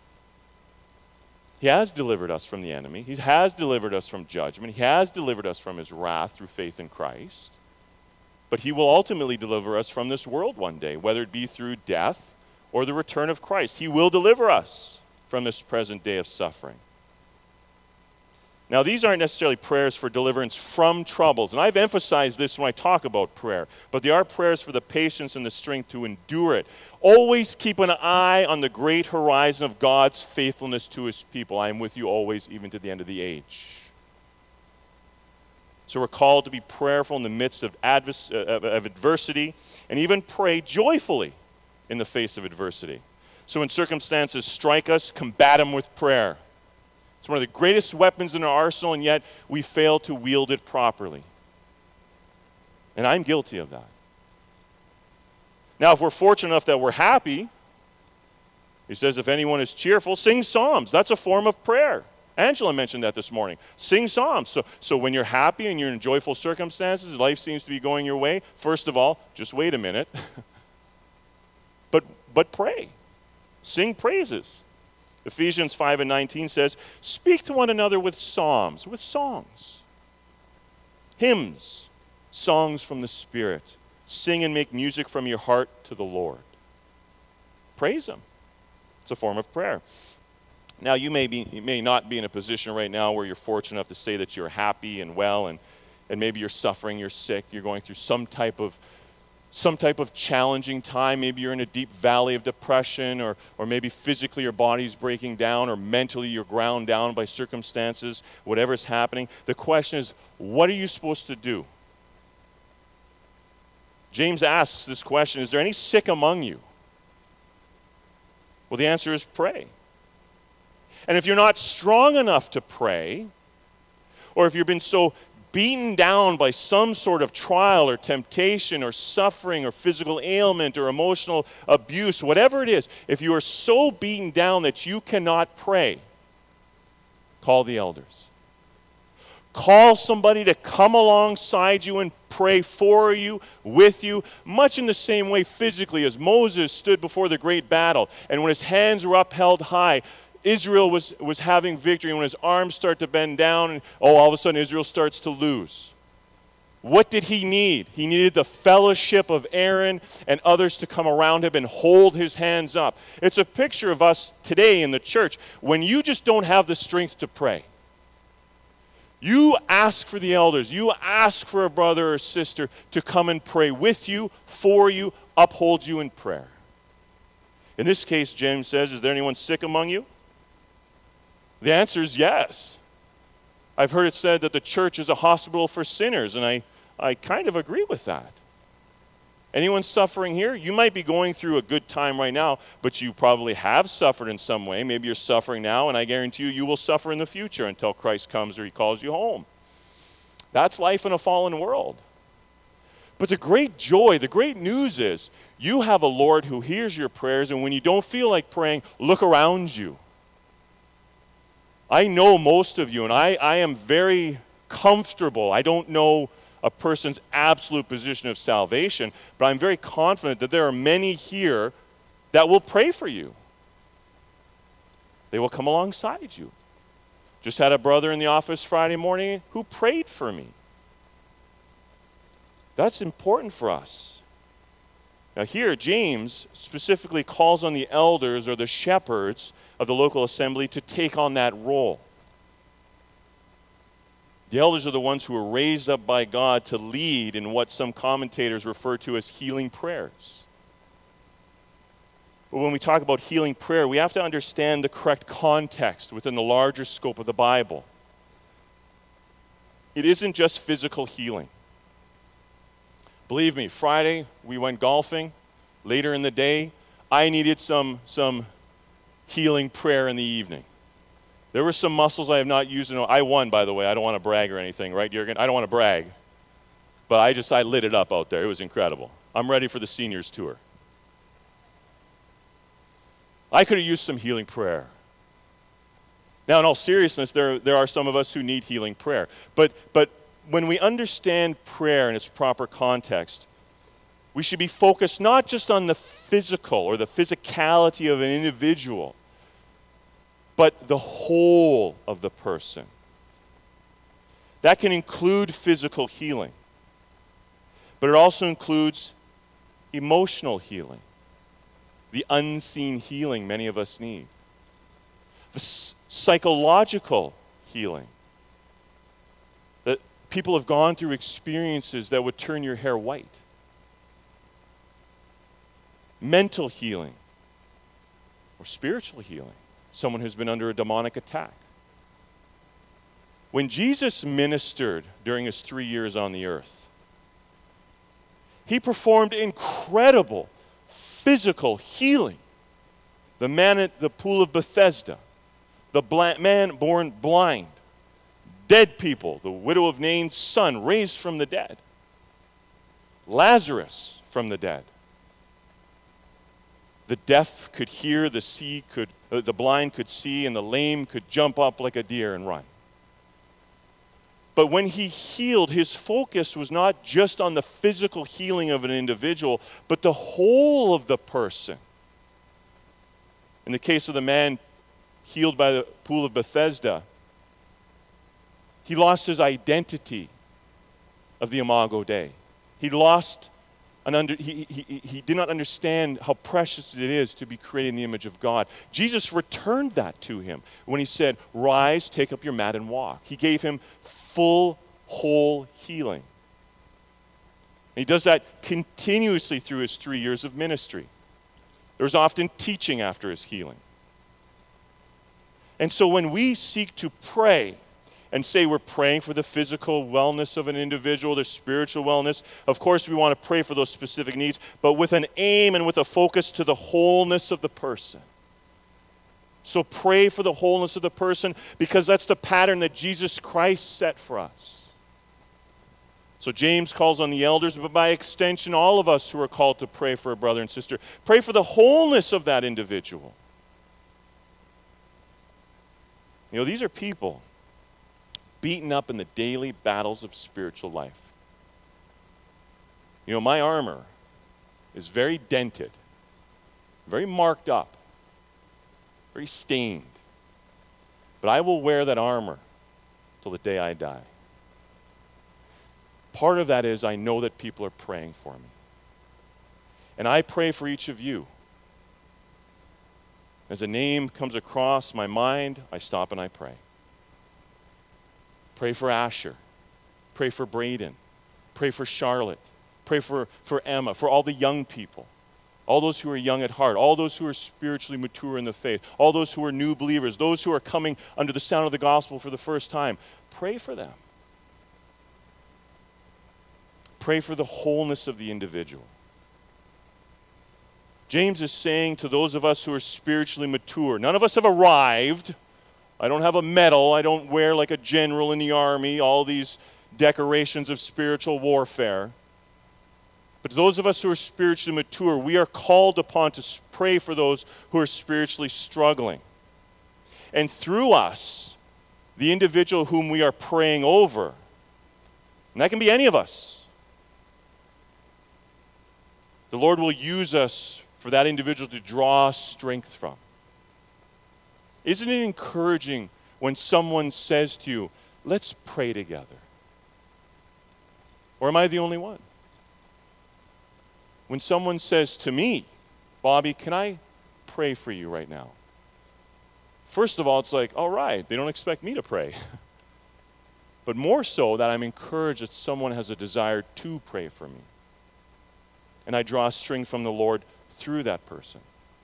He has delivered us from the enemy. He has delivered us from judgment. He has delivered us from his wrath through faith in Christ. But he will ultimately deliver us from this world one day, whether it be through death or the return of Christ. He will deliver us from this present day of suffering. Now, these aren't necessarily prayers for deliverance from troubles, and I've emphasized this when I talk about prayer, but they are prayers for the patience and the strength to endure it. Always keep an eye on the great horizon of God's faithfulness to his people. I am with you always, even to the end of the age. So we're called to be prayerful in the midst of, advers- of adversity, and even pray joyfully in the face of adversity. So when circumstances strike us, combat them with prayer. It's one of the greatest weapons in our arsenal, and yet we fail to wield it properly. And I'm guilty of that. Now, if we're fortunate enough that we're happy, he says, if anyone is cheerful, sing psalms. That's a form of prayer. Angela mentioned that this morning. Sing psalms. So, so when you're happy and you're in joyful circumstances, life seems to be going your way, first of all, just wait a minute. but, but pray. Sing praises. Ephesians five and nineteen says, speak to one another with psalms, with songs, hymns, songs from the Spirit. Sing and make music from your heart to the Lord. Praise him. It's a form of prayer. Now, you may be, you may not be in a position right now where you're fortunate enough to say that you're happy and well, and, and maybe you're suffering, you're sick, you're going through some type of some type of challenging time. Maybe you're in a deep valley of depression, or, or maybe physically your body's breaking down, or mentally you're ground down by circumstances, whatever's happening. The question is, what are you supposed to do? James asks this question, is there any sick among you? Well, the answer is pray. And if you're not strong enough to pray, or if you've been so beaten down by some sort of trial or temptation or suffering or physical ailment or emotional abuse, whatever it is, if you are so beaten down that you cannot pray, call the elders. Call somebody to come alongside you and pray for you, with you, much in the same way physically as Moses stood before the great battle, and when his hands were upheld high, Israel was, was having victory, and when his arms start to bend down, and oh, all of a sudden Israel starts to lose. What did he need? He needed the fellowship of Aaron and others to come around him and hold his hands up. It's a picture of us today in the church when you just don't have the strength to pray. You ask for the elders, you ask for a brother or sister to come and pray with you, for you, uphold you in prayer. In this case, James says, is there anyone sick among you? The answer is yes. I've heard it said that the church is a hospital for sinners, and I, I kind of agree with that. Anyone suffering here? You might be going through a good time right now, but you probably have suffered in some way. Maybe you're suffering now, and I guarantee you, you will suffer in the future until Christ comes or he calls you home. That's life in a fallen world. But the great joy, the great news is, you have a Lord who hears your prayers, and when you don't feel like praying, look around you. I know most of you, and I, I am very comfortable. I don't know a person's absolute position of salvation, but I'm very confident that there are many here that will pray for you. They will come alongside you. Just had a brother in the office Friday morning who prayed for me. That's important for us. Now here, James specifically calls on the elders or the shepherds of the local assembly to take on that role. The elders are the ones who are raised up by God to lead in what some commentators refer to as healing prayers. But when we talk about healing prayer, we have to understand the correct context within the larger scope of the Bible. It isn't just physical healing. Believe me, Friday we went golfing. Later in the day, I needed some, some healing prayer in the evening. There were some muscles I have not used in a I won, by the way. I don't want to brag or anything, right, Jürgen? I don't want to brag. But I just, I lit it up out there. It was incredible. I'm ready for the seniors tour. I could have used some healing prayer. Now, in all seriousness, there, there are some of us who need healing prayer. But, but when we understand prayer in its proper context, we should be focused not just on the physical or the physicality of an individual, but the whole of the person. That can include physical healing, but it also includes emotional healing, the unseen healing many of us need, the s- psychological healing, that people have gone through experiences that would turn your hair white, mental healing, or spiritual healing. Someone who's been under a demonic attack. When Jesus ministered during his three years on the earth, he performed incredible physical healing. The man at the pool of Bethesda, the bla- man born blind, dead people, the widow of Nain's son raised from the dead, Lazarus from the dead. The deaf could hear, the see could, uh, the blind could see, and the lame could jump up like a deer and run. But when he healed, his focus was not just on the physical healing of an individual, but the whole of the person. In the case of the man healed by the pool of Bethesda, he lost his identity of the Imago Dei. He lost An under, he, he, he did not understand how precious it is to be created in the image of God. Jesus returned that to him when he said, "Rise, take up your mat and walk." He gave him full, whole healing. And he does that continuously through his three years of ministry. There was often teaching after his healing. And so when we seek to pray and say we're praying for the physical wellness of an individual, their spiritual wellness, of course we want to pray for those specific needs, but with an aim and with a focus to the wholeness of the person. So pray for the wholeness of the person, because that's the pattern that Jesus Christ set for us. So James calls on the elders, but by extension all of us who are called to pray for a brother and sister. Pray for the wholeness of that individual. You know, these are people beaten up in the daily battles of spiritual life. You know, my armor is very dented, very marked up, very stained. But I will wear that armor till the day I die. Part of that is I know that people are praying for me. And I pray for each of you. As a name comes across my mind, I stop and I pray. Pray for Asher. Pray for Braden. Pray for Charlotte. Pray for, for Emma, for all the young people, all those who are young at heart, all those who are spiritually mature in the faith, all those who are new believers, those who are coming under the sound of the gospel for the first time. Pray for them. Pray for the wholeness of the individual. James is saying to those of us who are spiritually mature, none of us have arrived. I don't have a medal. I don't wear like a general in the army, all these decorations of spiritual warfare. But those of us who are spiritually mature, we are called upon to pray for those who are spiritually struggling. And through us, the individual whom we are praying over, and that can be any of us, the Lord will use us for that individual to draw strength from. Isn't it encouraging when someone says to you, "Let's pray together"? Or am I the only one? When someone says to me, "Bobby, can I pray for you right now?" First of all, it's like, all right, they don't expect me to pray. but more so that I'm encouraged that someone has a desire to pray for me. And I draw strength from the Lord through that person.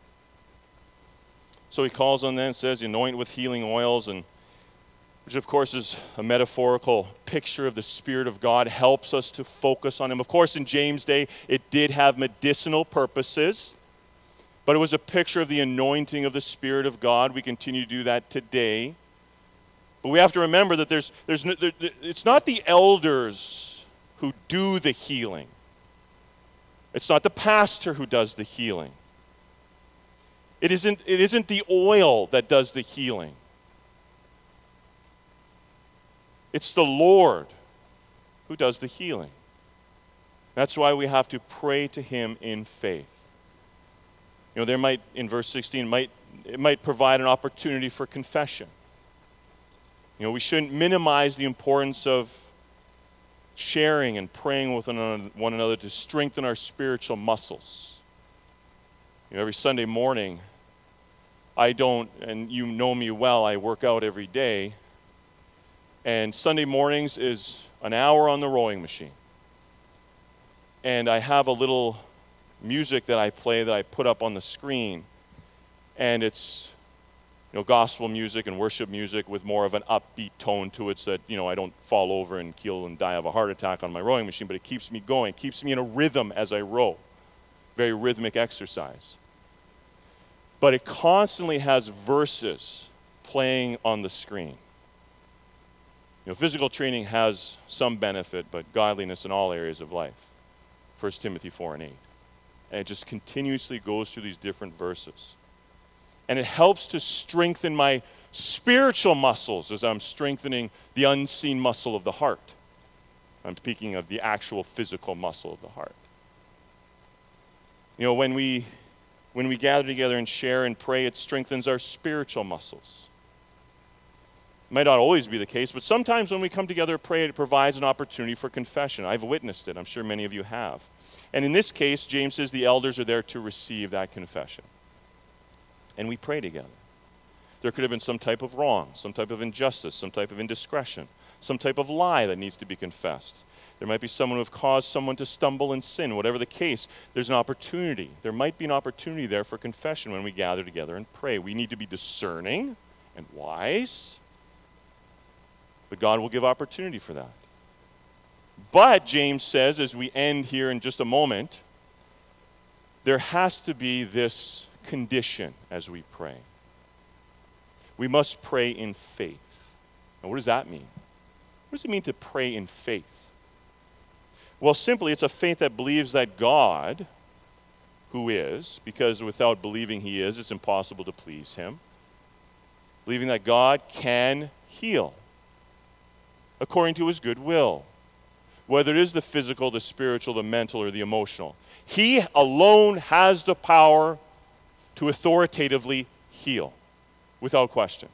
So he calls on them and says, anoint with healing oils, and which of course is a metaphorical picture of the Spirit of God, helps us to focus on him. Of course, in James' day, it did have medicinal purposes, but it was a picture of the anointing of the Spirit of God. We continue to do that today. But we have to remember that there's, there's no, there, it's not the elders who do the healing. It's not the pastor who does the healing. It isn't, it isn't the oil that does the healing. It's the Lord who does the healing. That's why we have to pray to him in faith. You know, there might, in verse sixteen, might, it might provide an opportunity for confession. You know, we shouldn't minimize the importance of sharing and praying with one another to strengthen our spiritual muscles. You know, every Sunday morning, I don't, and you know me well, I work out every day. And Sunday mornings is an hour on the rowing machine. And I have a little music that I play that I put up on the screen. And it's, you know, gospel music and worship music with more of an upbeat tone to it so that, you know, I don't fall over and kill and die of a heart attack on my rowing machine, but it keeps me going, keeps me in a rhythm as I row. Very rhythmic exercise. But it constantly has verses playing on the screen. You know, physical training has some benefit, but godliness in all areas of life. First Timothy four and eight. And it just continuously goes through these different verses. And it helps to strengthen my spiritual muscles as I'm strengthening the unseen muscle of the heart. I'm speaking of the actual physical muscle of the heart. You know, when we when we gather together and share and pray, it strengthens our spiritual muscles. It might not always be the case, but sometimes when we come together and pray, it provides an opportunity for confession. I've witnessed it. I'm sure many of you have. And in this case, James says the elders are there to receive that confession. And we pray together. There could have been some type of wrong, some type of injustice, some type of indiscretion, some type of lie that needs to be confessed. There might be someone who have caused someone to stumble in sin. Whatever the case, there's an opportunity. There might be an opportunity there for confession when we gather together and pray. We need to be discerning and wise, but God will give opportunity for that. But James says, as we end here in just a moment, there has to be this condition as we pray. We must pray in faith. Now, what does that mean? What does it mean to pray in faith? Well, simply, it's a faith that believes that God, who is, because without believing he is, it's impossible to please him. Believing that God can heal according to his good will, whether it is the physical, the spiritual, the mental, or the emotional. He alone has the power to authoritatively heal, without question.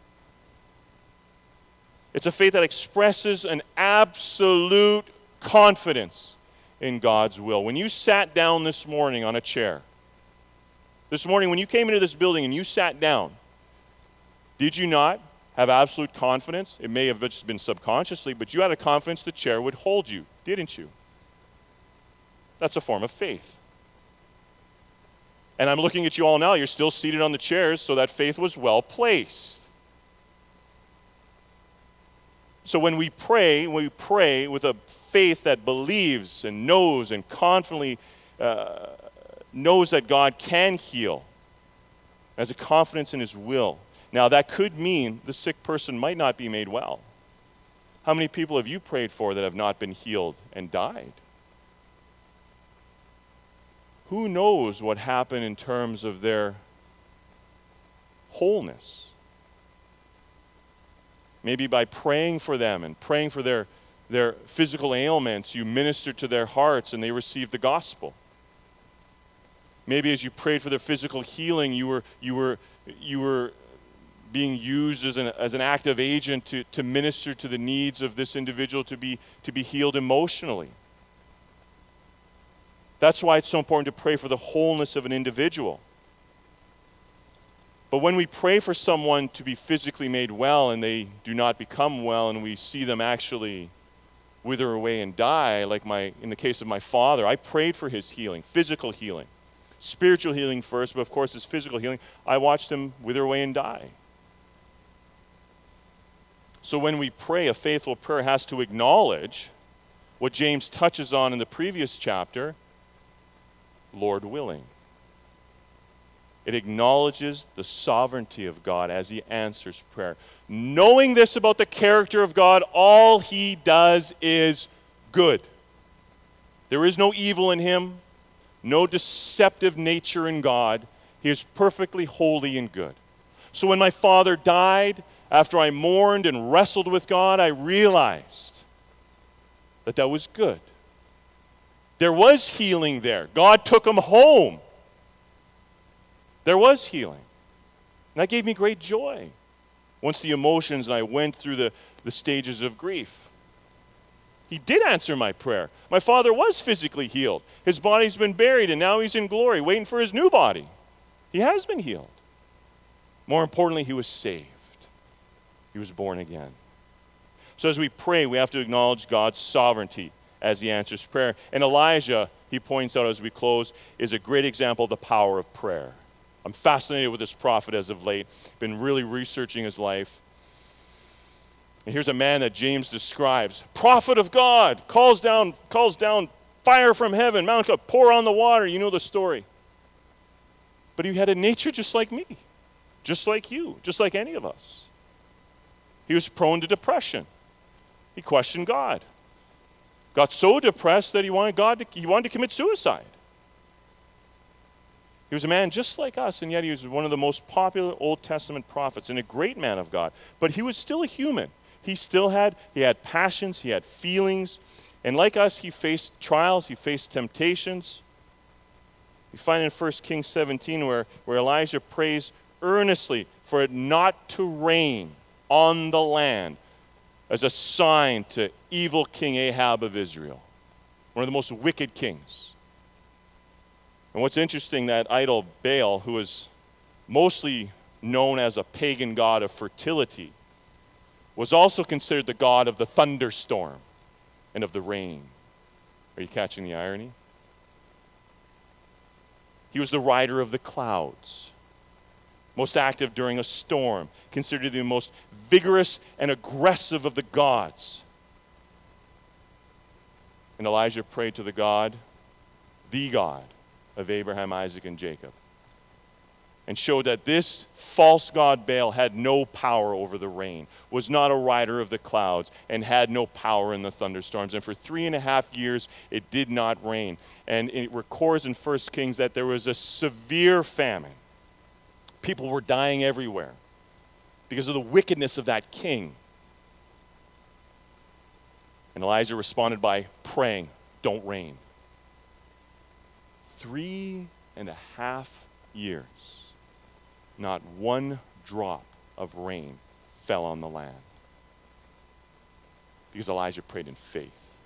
It's a faith that expresses an absolute confidence in God's will. When you sat down this morning on a chair, this morning when you came into this building and you sat down, did you not have absolute confidence? It may have just been subconsciously, but you had a confidence the chair would hold you, didn't you? That's a form of faith. And I'm looking at you all now. You're still seated on the chairs, so that faith was well placed. So when we pray, when we pray with a faith that believes and knows and confidently uh, knows that God can heal, has a confidence in his will. Now, that could mean the sick person might not be made well. How many people have you prayed for that have not been healed and died? Who knows what happened in terms of their wholeness? Maybe by praying for them and praying for their, their physical ailments, you ministered to their hearts and they received the gospel. Maybe as you prayed for their physical healing, you were, you were, you were being used as an, as an active agent to, to minister to the needs of this individual to be, to be healed emotionally. That's why it's so important to pray for the wholeness of an individual. But when we pray for someone to be physically made well and they do not become well and we see them actually wither away and die, like my in the case of my father, I prayed for his healing, physical healing, spiritual healing first, but of course his physical healing, I watched him wither away and die. So when we pray, a faithful prayer has to acknowledge what James touches on in the previous chapter, Lord willing. It acknowledges the sovereignty of God as he answers prayer. Knowing this about the character of God, all he does is good. There is no evil in him, no deceptive nature in God. He is perfectly holy and good. So when my father died, after I mourned and wrestled with God, I realized that that was good. There was healing there. God took him home. There was healing. And that gave me great joy. Once the emotions and I went through the, the stages of grief. He did answer my prayer. My father was physically healed. His body's been buried and now he's in glory, waiting for his new body. He has been healed. More importantly, he was saved. He was born again. So as we pray, we have to acknowledge God's sovereignty as he answers prayer. And Elijah, he points out as we close, is a great example of the power of prayer. I'm fascinated with this prophet as of late. Been really researching his life. And here's a man that James describes. Prophet of God, calls down, calls down fire from heaven, Mount God, pour on the water. You know the story. But he had a nature just like me, just like you, just like any of us. He was prone to depression. He questioned God. Got so depressed that he wanted God to, he wanted to commit suicide. He was a man just like us, and yet he was one of the most popular Old Testament prophets and a great man of God. But he was still a human. He still had, he had passions, he had feelings, and like us, he faced trials, he faced temptations. We find in First Kings seventeen where, where Elijah prays earnestly for it not to rain on the land as a sign to evil King Ahab of Israel, one of the most wicked kings. And what's interesting, that idol Baal, who was mostly known as a pagan god of fertility, was also considered the god of the thunderstorm and of the rain. Are you catching the irony? He was the rider of the clouds, most active during a storm, considered the most vigorous and aggressive of the gods. And Elijah prayed to the God, the God of Abraham, Isaac, and Jacob, and showed that this false god Baal had no power over the rain, was not a rider of the clouds, and had no power in the thunderstorms. And for three and a half years, it did not rain. And it records in First Kings that there was a severe famine. People were dying everywhere because of the wickedness of that king. And Elijah responded by praying, "Don't rain." Three and a half years, not one drop of rain fell on the land because Elijah prayed in faith.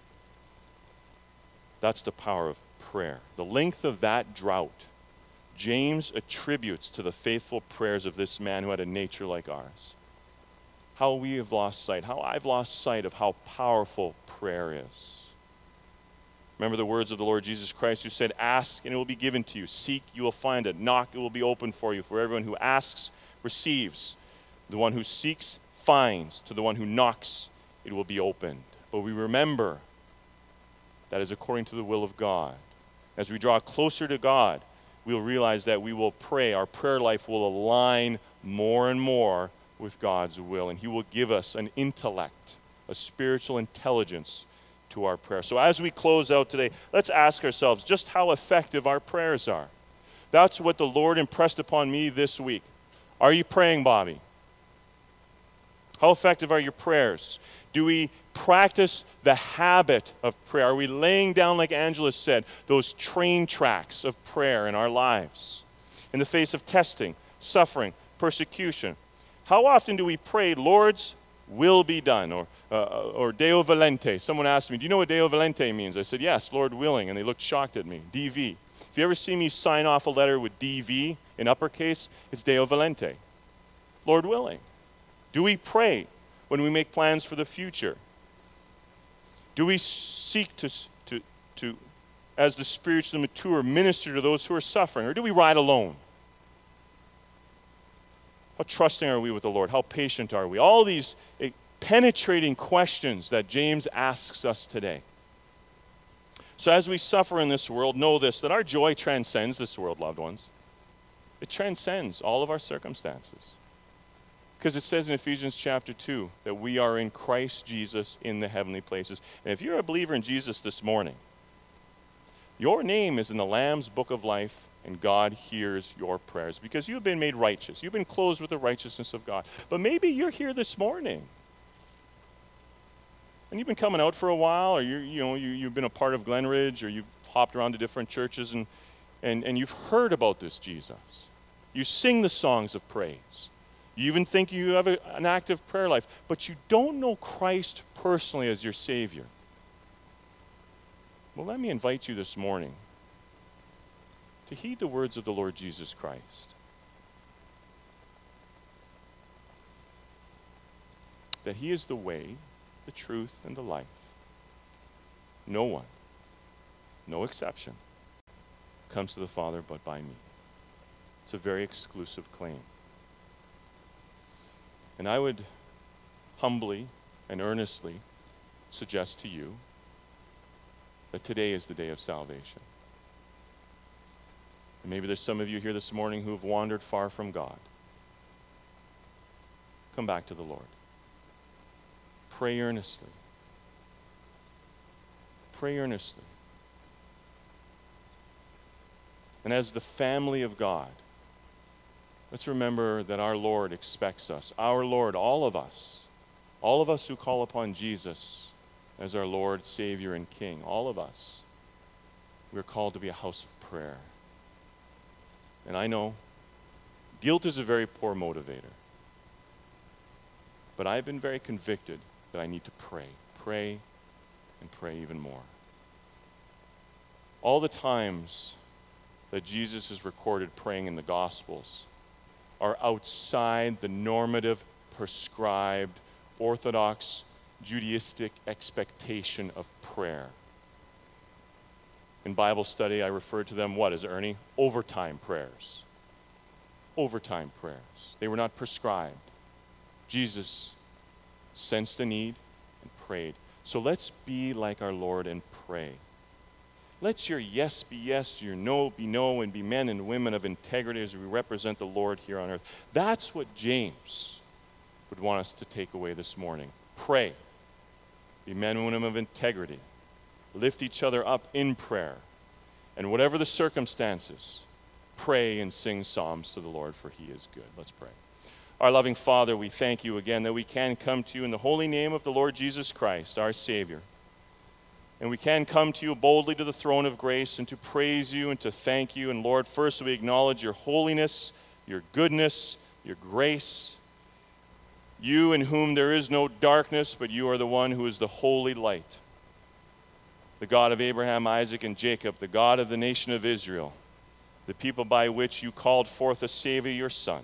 That's the power of prayer. The length of that drought, James attributes to the faithful prayers of this man who had a nature like ours. How we have lost sight, how I've lost sight of how powerful prayer is. Remember the words of the Lord Jesus Christ, who said, "Ask and it will be given to you. Seek, you will find it. Knock, it will be opened for you. For everyone who asks, receives. The one who seeks, finds. To the one who knocks, it will be opened." But we remember that is according to the will of God. As we draw closer to God, we'll realize that we will pray. Our prayer life will align more and more with God's will. And he will give us an intellect, a spiritual intelligence to our prayer. So as we close out today, let's ask ourselves just how effective our prayers are. That's what the Lord impressed upon me this week. Are you praying, Bobby? How effective are your prayers? Do we practice the habit of prayer? Are we laying down, like Angela said, those train tracks of prayer in our lives? In the face of testing, suffering, persecution, how often do we pray, "Lord's will be done," or, uh, or Deo volente? Someone asked me, "Do you know what Deo volente means?" I said, "Yes, Lord willing," and they looked shocked at me. D V. If If you ever see me sign off a letter with D V in uppercase, it's Deo Volente, Lord willing. Do we pray when we make plans for the future? Do we seek to, to, to, as the spiritually mature, minister to those who are suffering? Or do we ride alone? How trusting are we with the Lord? How patient are we? All these eh, penetrating questions that James asks us today. So as we suffer in this world, know this, that our joy transcends this world, loved ones. It transcends all of our circumstances. Because it says in Ephesians chapter two that we are in Christ Jesus in the heavenly places. And if you're a believer in Jesus this morning, your name is in the Lamb's book of life, and God hears your prayers because you've been made righteous. You've been clothed with the righteousness of God. But maybe you're here this morning, and you've been coming out for a while, or you you know you, you've been a part of Glenridge, or you've hopped around to different churches, and, and, and you've heard about this Jesus. You sing the songs of praise. You even think you have a, an active prayer life, but you don't know Christ personally as your Savior. Well, let me invite you this morning to heed the words of the Lord Jesus Christ. That he is the way, the truth, and the life. No one, no exception, comes to the Father but by me. It's a very exclusive claim. And I would humbly and earnestly suggest to you that today is the day of salvation. And maybe there's some of you here this morning who have wandered far from God. Come back to the Lord. Pray earnestly. Pray earnestly. And as the family of God, let's remember that our Lord expects us. Our Lord, all of us, all of us who call upon Jesus as our Lord, Savior, and King, all of us, we're called to be a house of prayer. And I know guilt is a very poor motivator. But I've been very convicted that I need to pray, pray, and pray even more. All the times that Jesus is recorded praying in the Gospels are outside the normative, prescribed, orthodox, Judaistic expectation of prayer. In Bible study, I refer to them, what is it, Ernie? Overtime prayers. Overtime prayers. They were not prescribed. Jesus sensed a need and prayed. So let's be like our Lord and pray. Let your yes be yes, your no be no, and be men and women of integrity as we represent the Lord here on earth. That's what James would want us to take away this morning. Pray. Be men and women of integrity. Lift each other up in prayer. And whatever the circumstances, pray and sing psalms to the Lord, for he is good. Let's pray. Our loving Father, we thank you again that we can come to you in the holy name of the Lord Jesus Christ, our Savior. And we can come to you boldly to the throne of grace and to praise you and to thank you. And Lord, first we acknowledge your holiness, your goodness, your grace. You in whom there is no darkness, but you are the one who is the holy light. The God of Abraham, Isaac, and Jacob, the God of the nation of Israel, the people by which you called forth a Savior, your Son.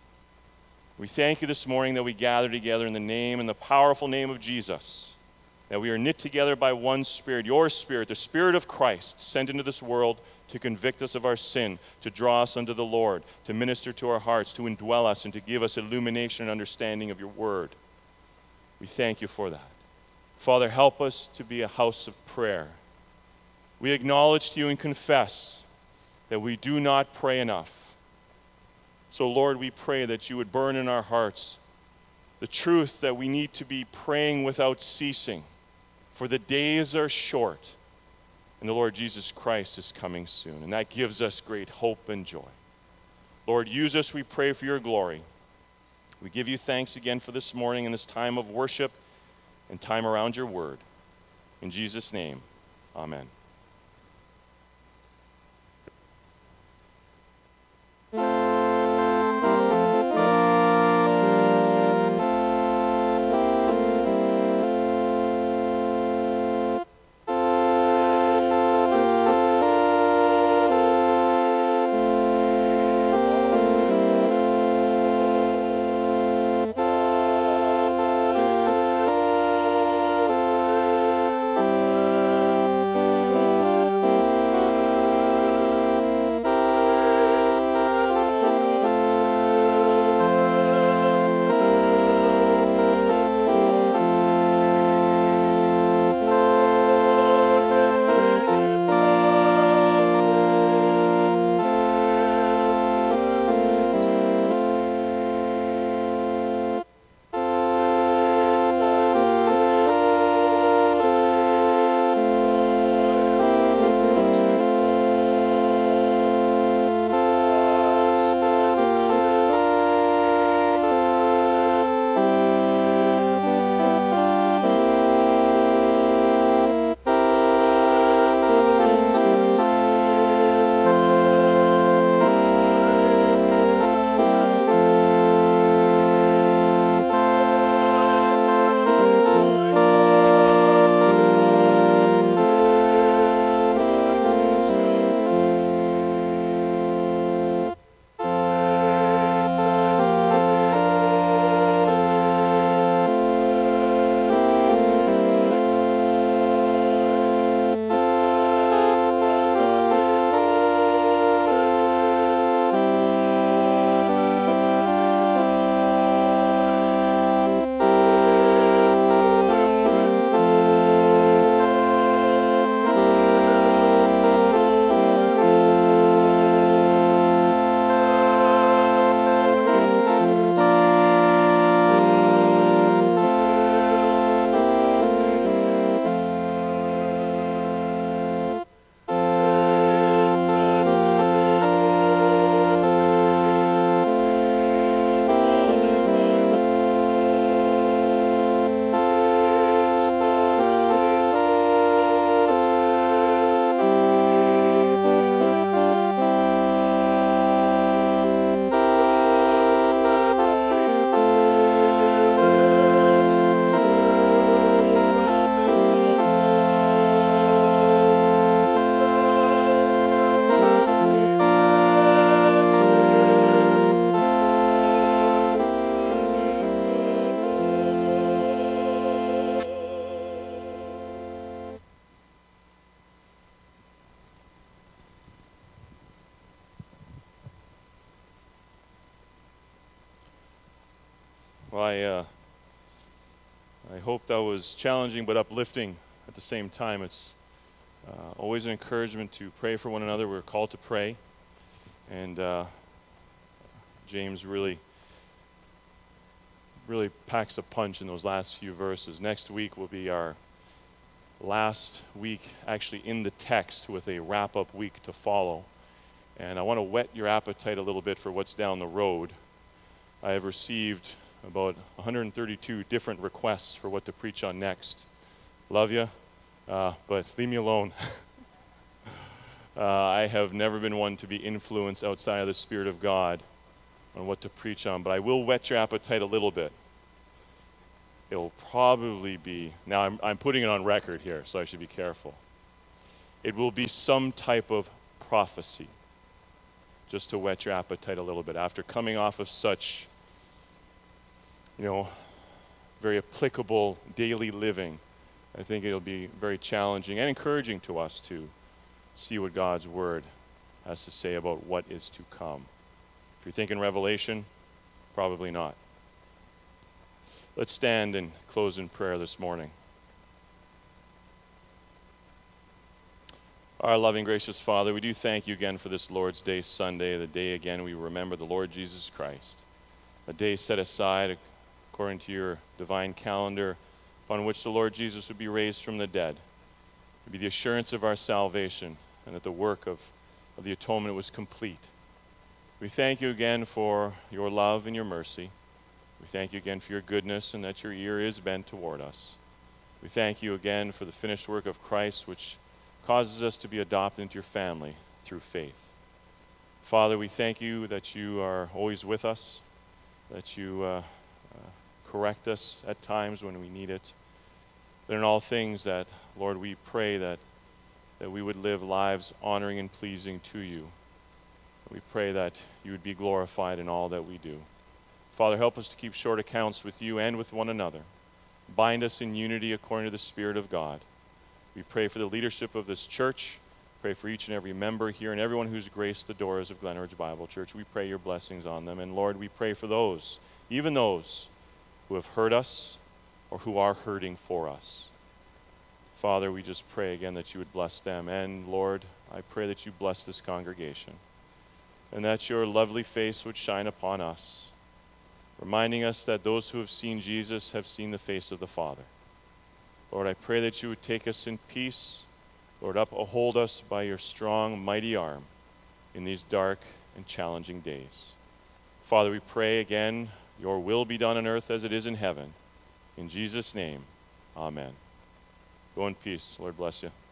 We thank you this morning that we gather together in the name and the powerful name of Jesus, that we are knit together by one Spirit, your Spirit, the Spirit of Christ, sent into this world to convict us of our sin, to draw us unto the Lord, to minister to our hearts, to indwell us, and to give us illumination and understanding of your word. We thank you for that. Father, help us to be a house of prayer. We acknowledge to you and confess that we do not pray enough. So, Lord, we pray that you would burn in our hearts the truth that we need to be praying without ceasing, for the days are short, and the Lord Jesus Christ is coming soon, and that gives us great hope and joy. Lord, use us, we pray, for your glory. We give you thanks again for this morning and this time of worship and time around your word. In Jesus' name, amen. I, uh, I hope that was challenging but uplifting at the same time. It's uh, always an encouragement to pray for one another. We're called to pray. And uh, James really, really packs a punch in those last few verses. Next week will be our last week actually in the text with a wrap-up week to follow. And I want to whet your appetite a little bit for what's down the road. I have received about one hundred thirty-two different requests for what to preach on next. Love you, uh, but leave me alone. uh, I have never been one to be influenced outside of the Spirit of God on what to preach on, but I will whet your appetite a little bit. It'll probably be, now I'm, I'm putting it on record here, so I should be careful. It will be some type of prophecy, just to whet your appetite a little bit. After coming off of such, you know, very applicable daily living, I think it'll be very challenging and encouraging to us to see what God's Word has to say about what is to come. If you're thinking Revelation, probably not. Let's stand and close in prayer this morning. Our loving, gracious Father, we do thank you again for this Lord's Day Sunday, the day again we remember the Lord Jesus Christ, a day set aside according to your divine calendar upon which the Lord Jesus would be raised from the dead. It would be the assurance of our salvation and that the work of, of the atonement was complete. We thank you again for your love and your mercy. We thank you again for your goodness and that your ear is bent toward us. We thank you again for the finished work of Christ, which causes us to be adopted into your family through faith. Father, we thank you that you are always with us, that you uh, uh, correct us at times when we need it. But in all things that, Lord, we pray that, that we would live lives honoring and pleasing to you. We pray that you would be glorified in all that we do. Father, help us to keep short accounts with you and with one another. Bind us in unity according to the Spirit of God. We pray for the leadership of this church. Pray for each and every member here and everyone who's graced the doors of Glen Ridge Bible Church. We pray your blessings on them. And Lord, we pray for those, even those who have hurt us or who are hurting for us. Father, we just pray again that you would bless them. And Lord, I pray that you bless this congregation and that your lovely face would shine upon us, reminding us that those who have seen Jesus have seen the face of the Father. Lord, I pray that you would take us in peace. Lord, uphold us by your strong, mighty arm in these dark and challenging days. Father, we pray again, your will be done on earth as it is in heaven. In Jesus' name, amen. Go in peace. Lord bless you.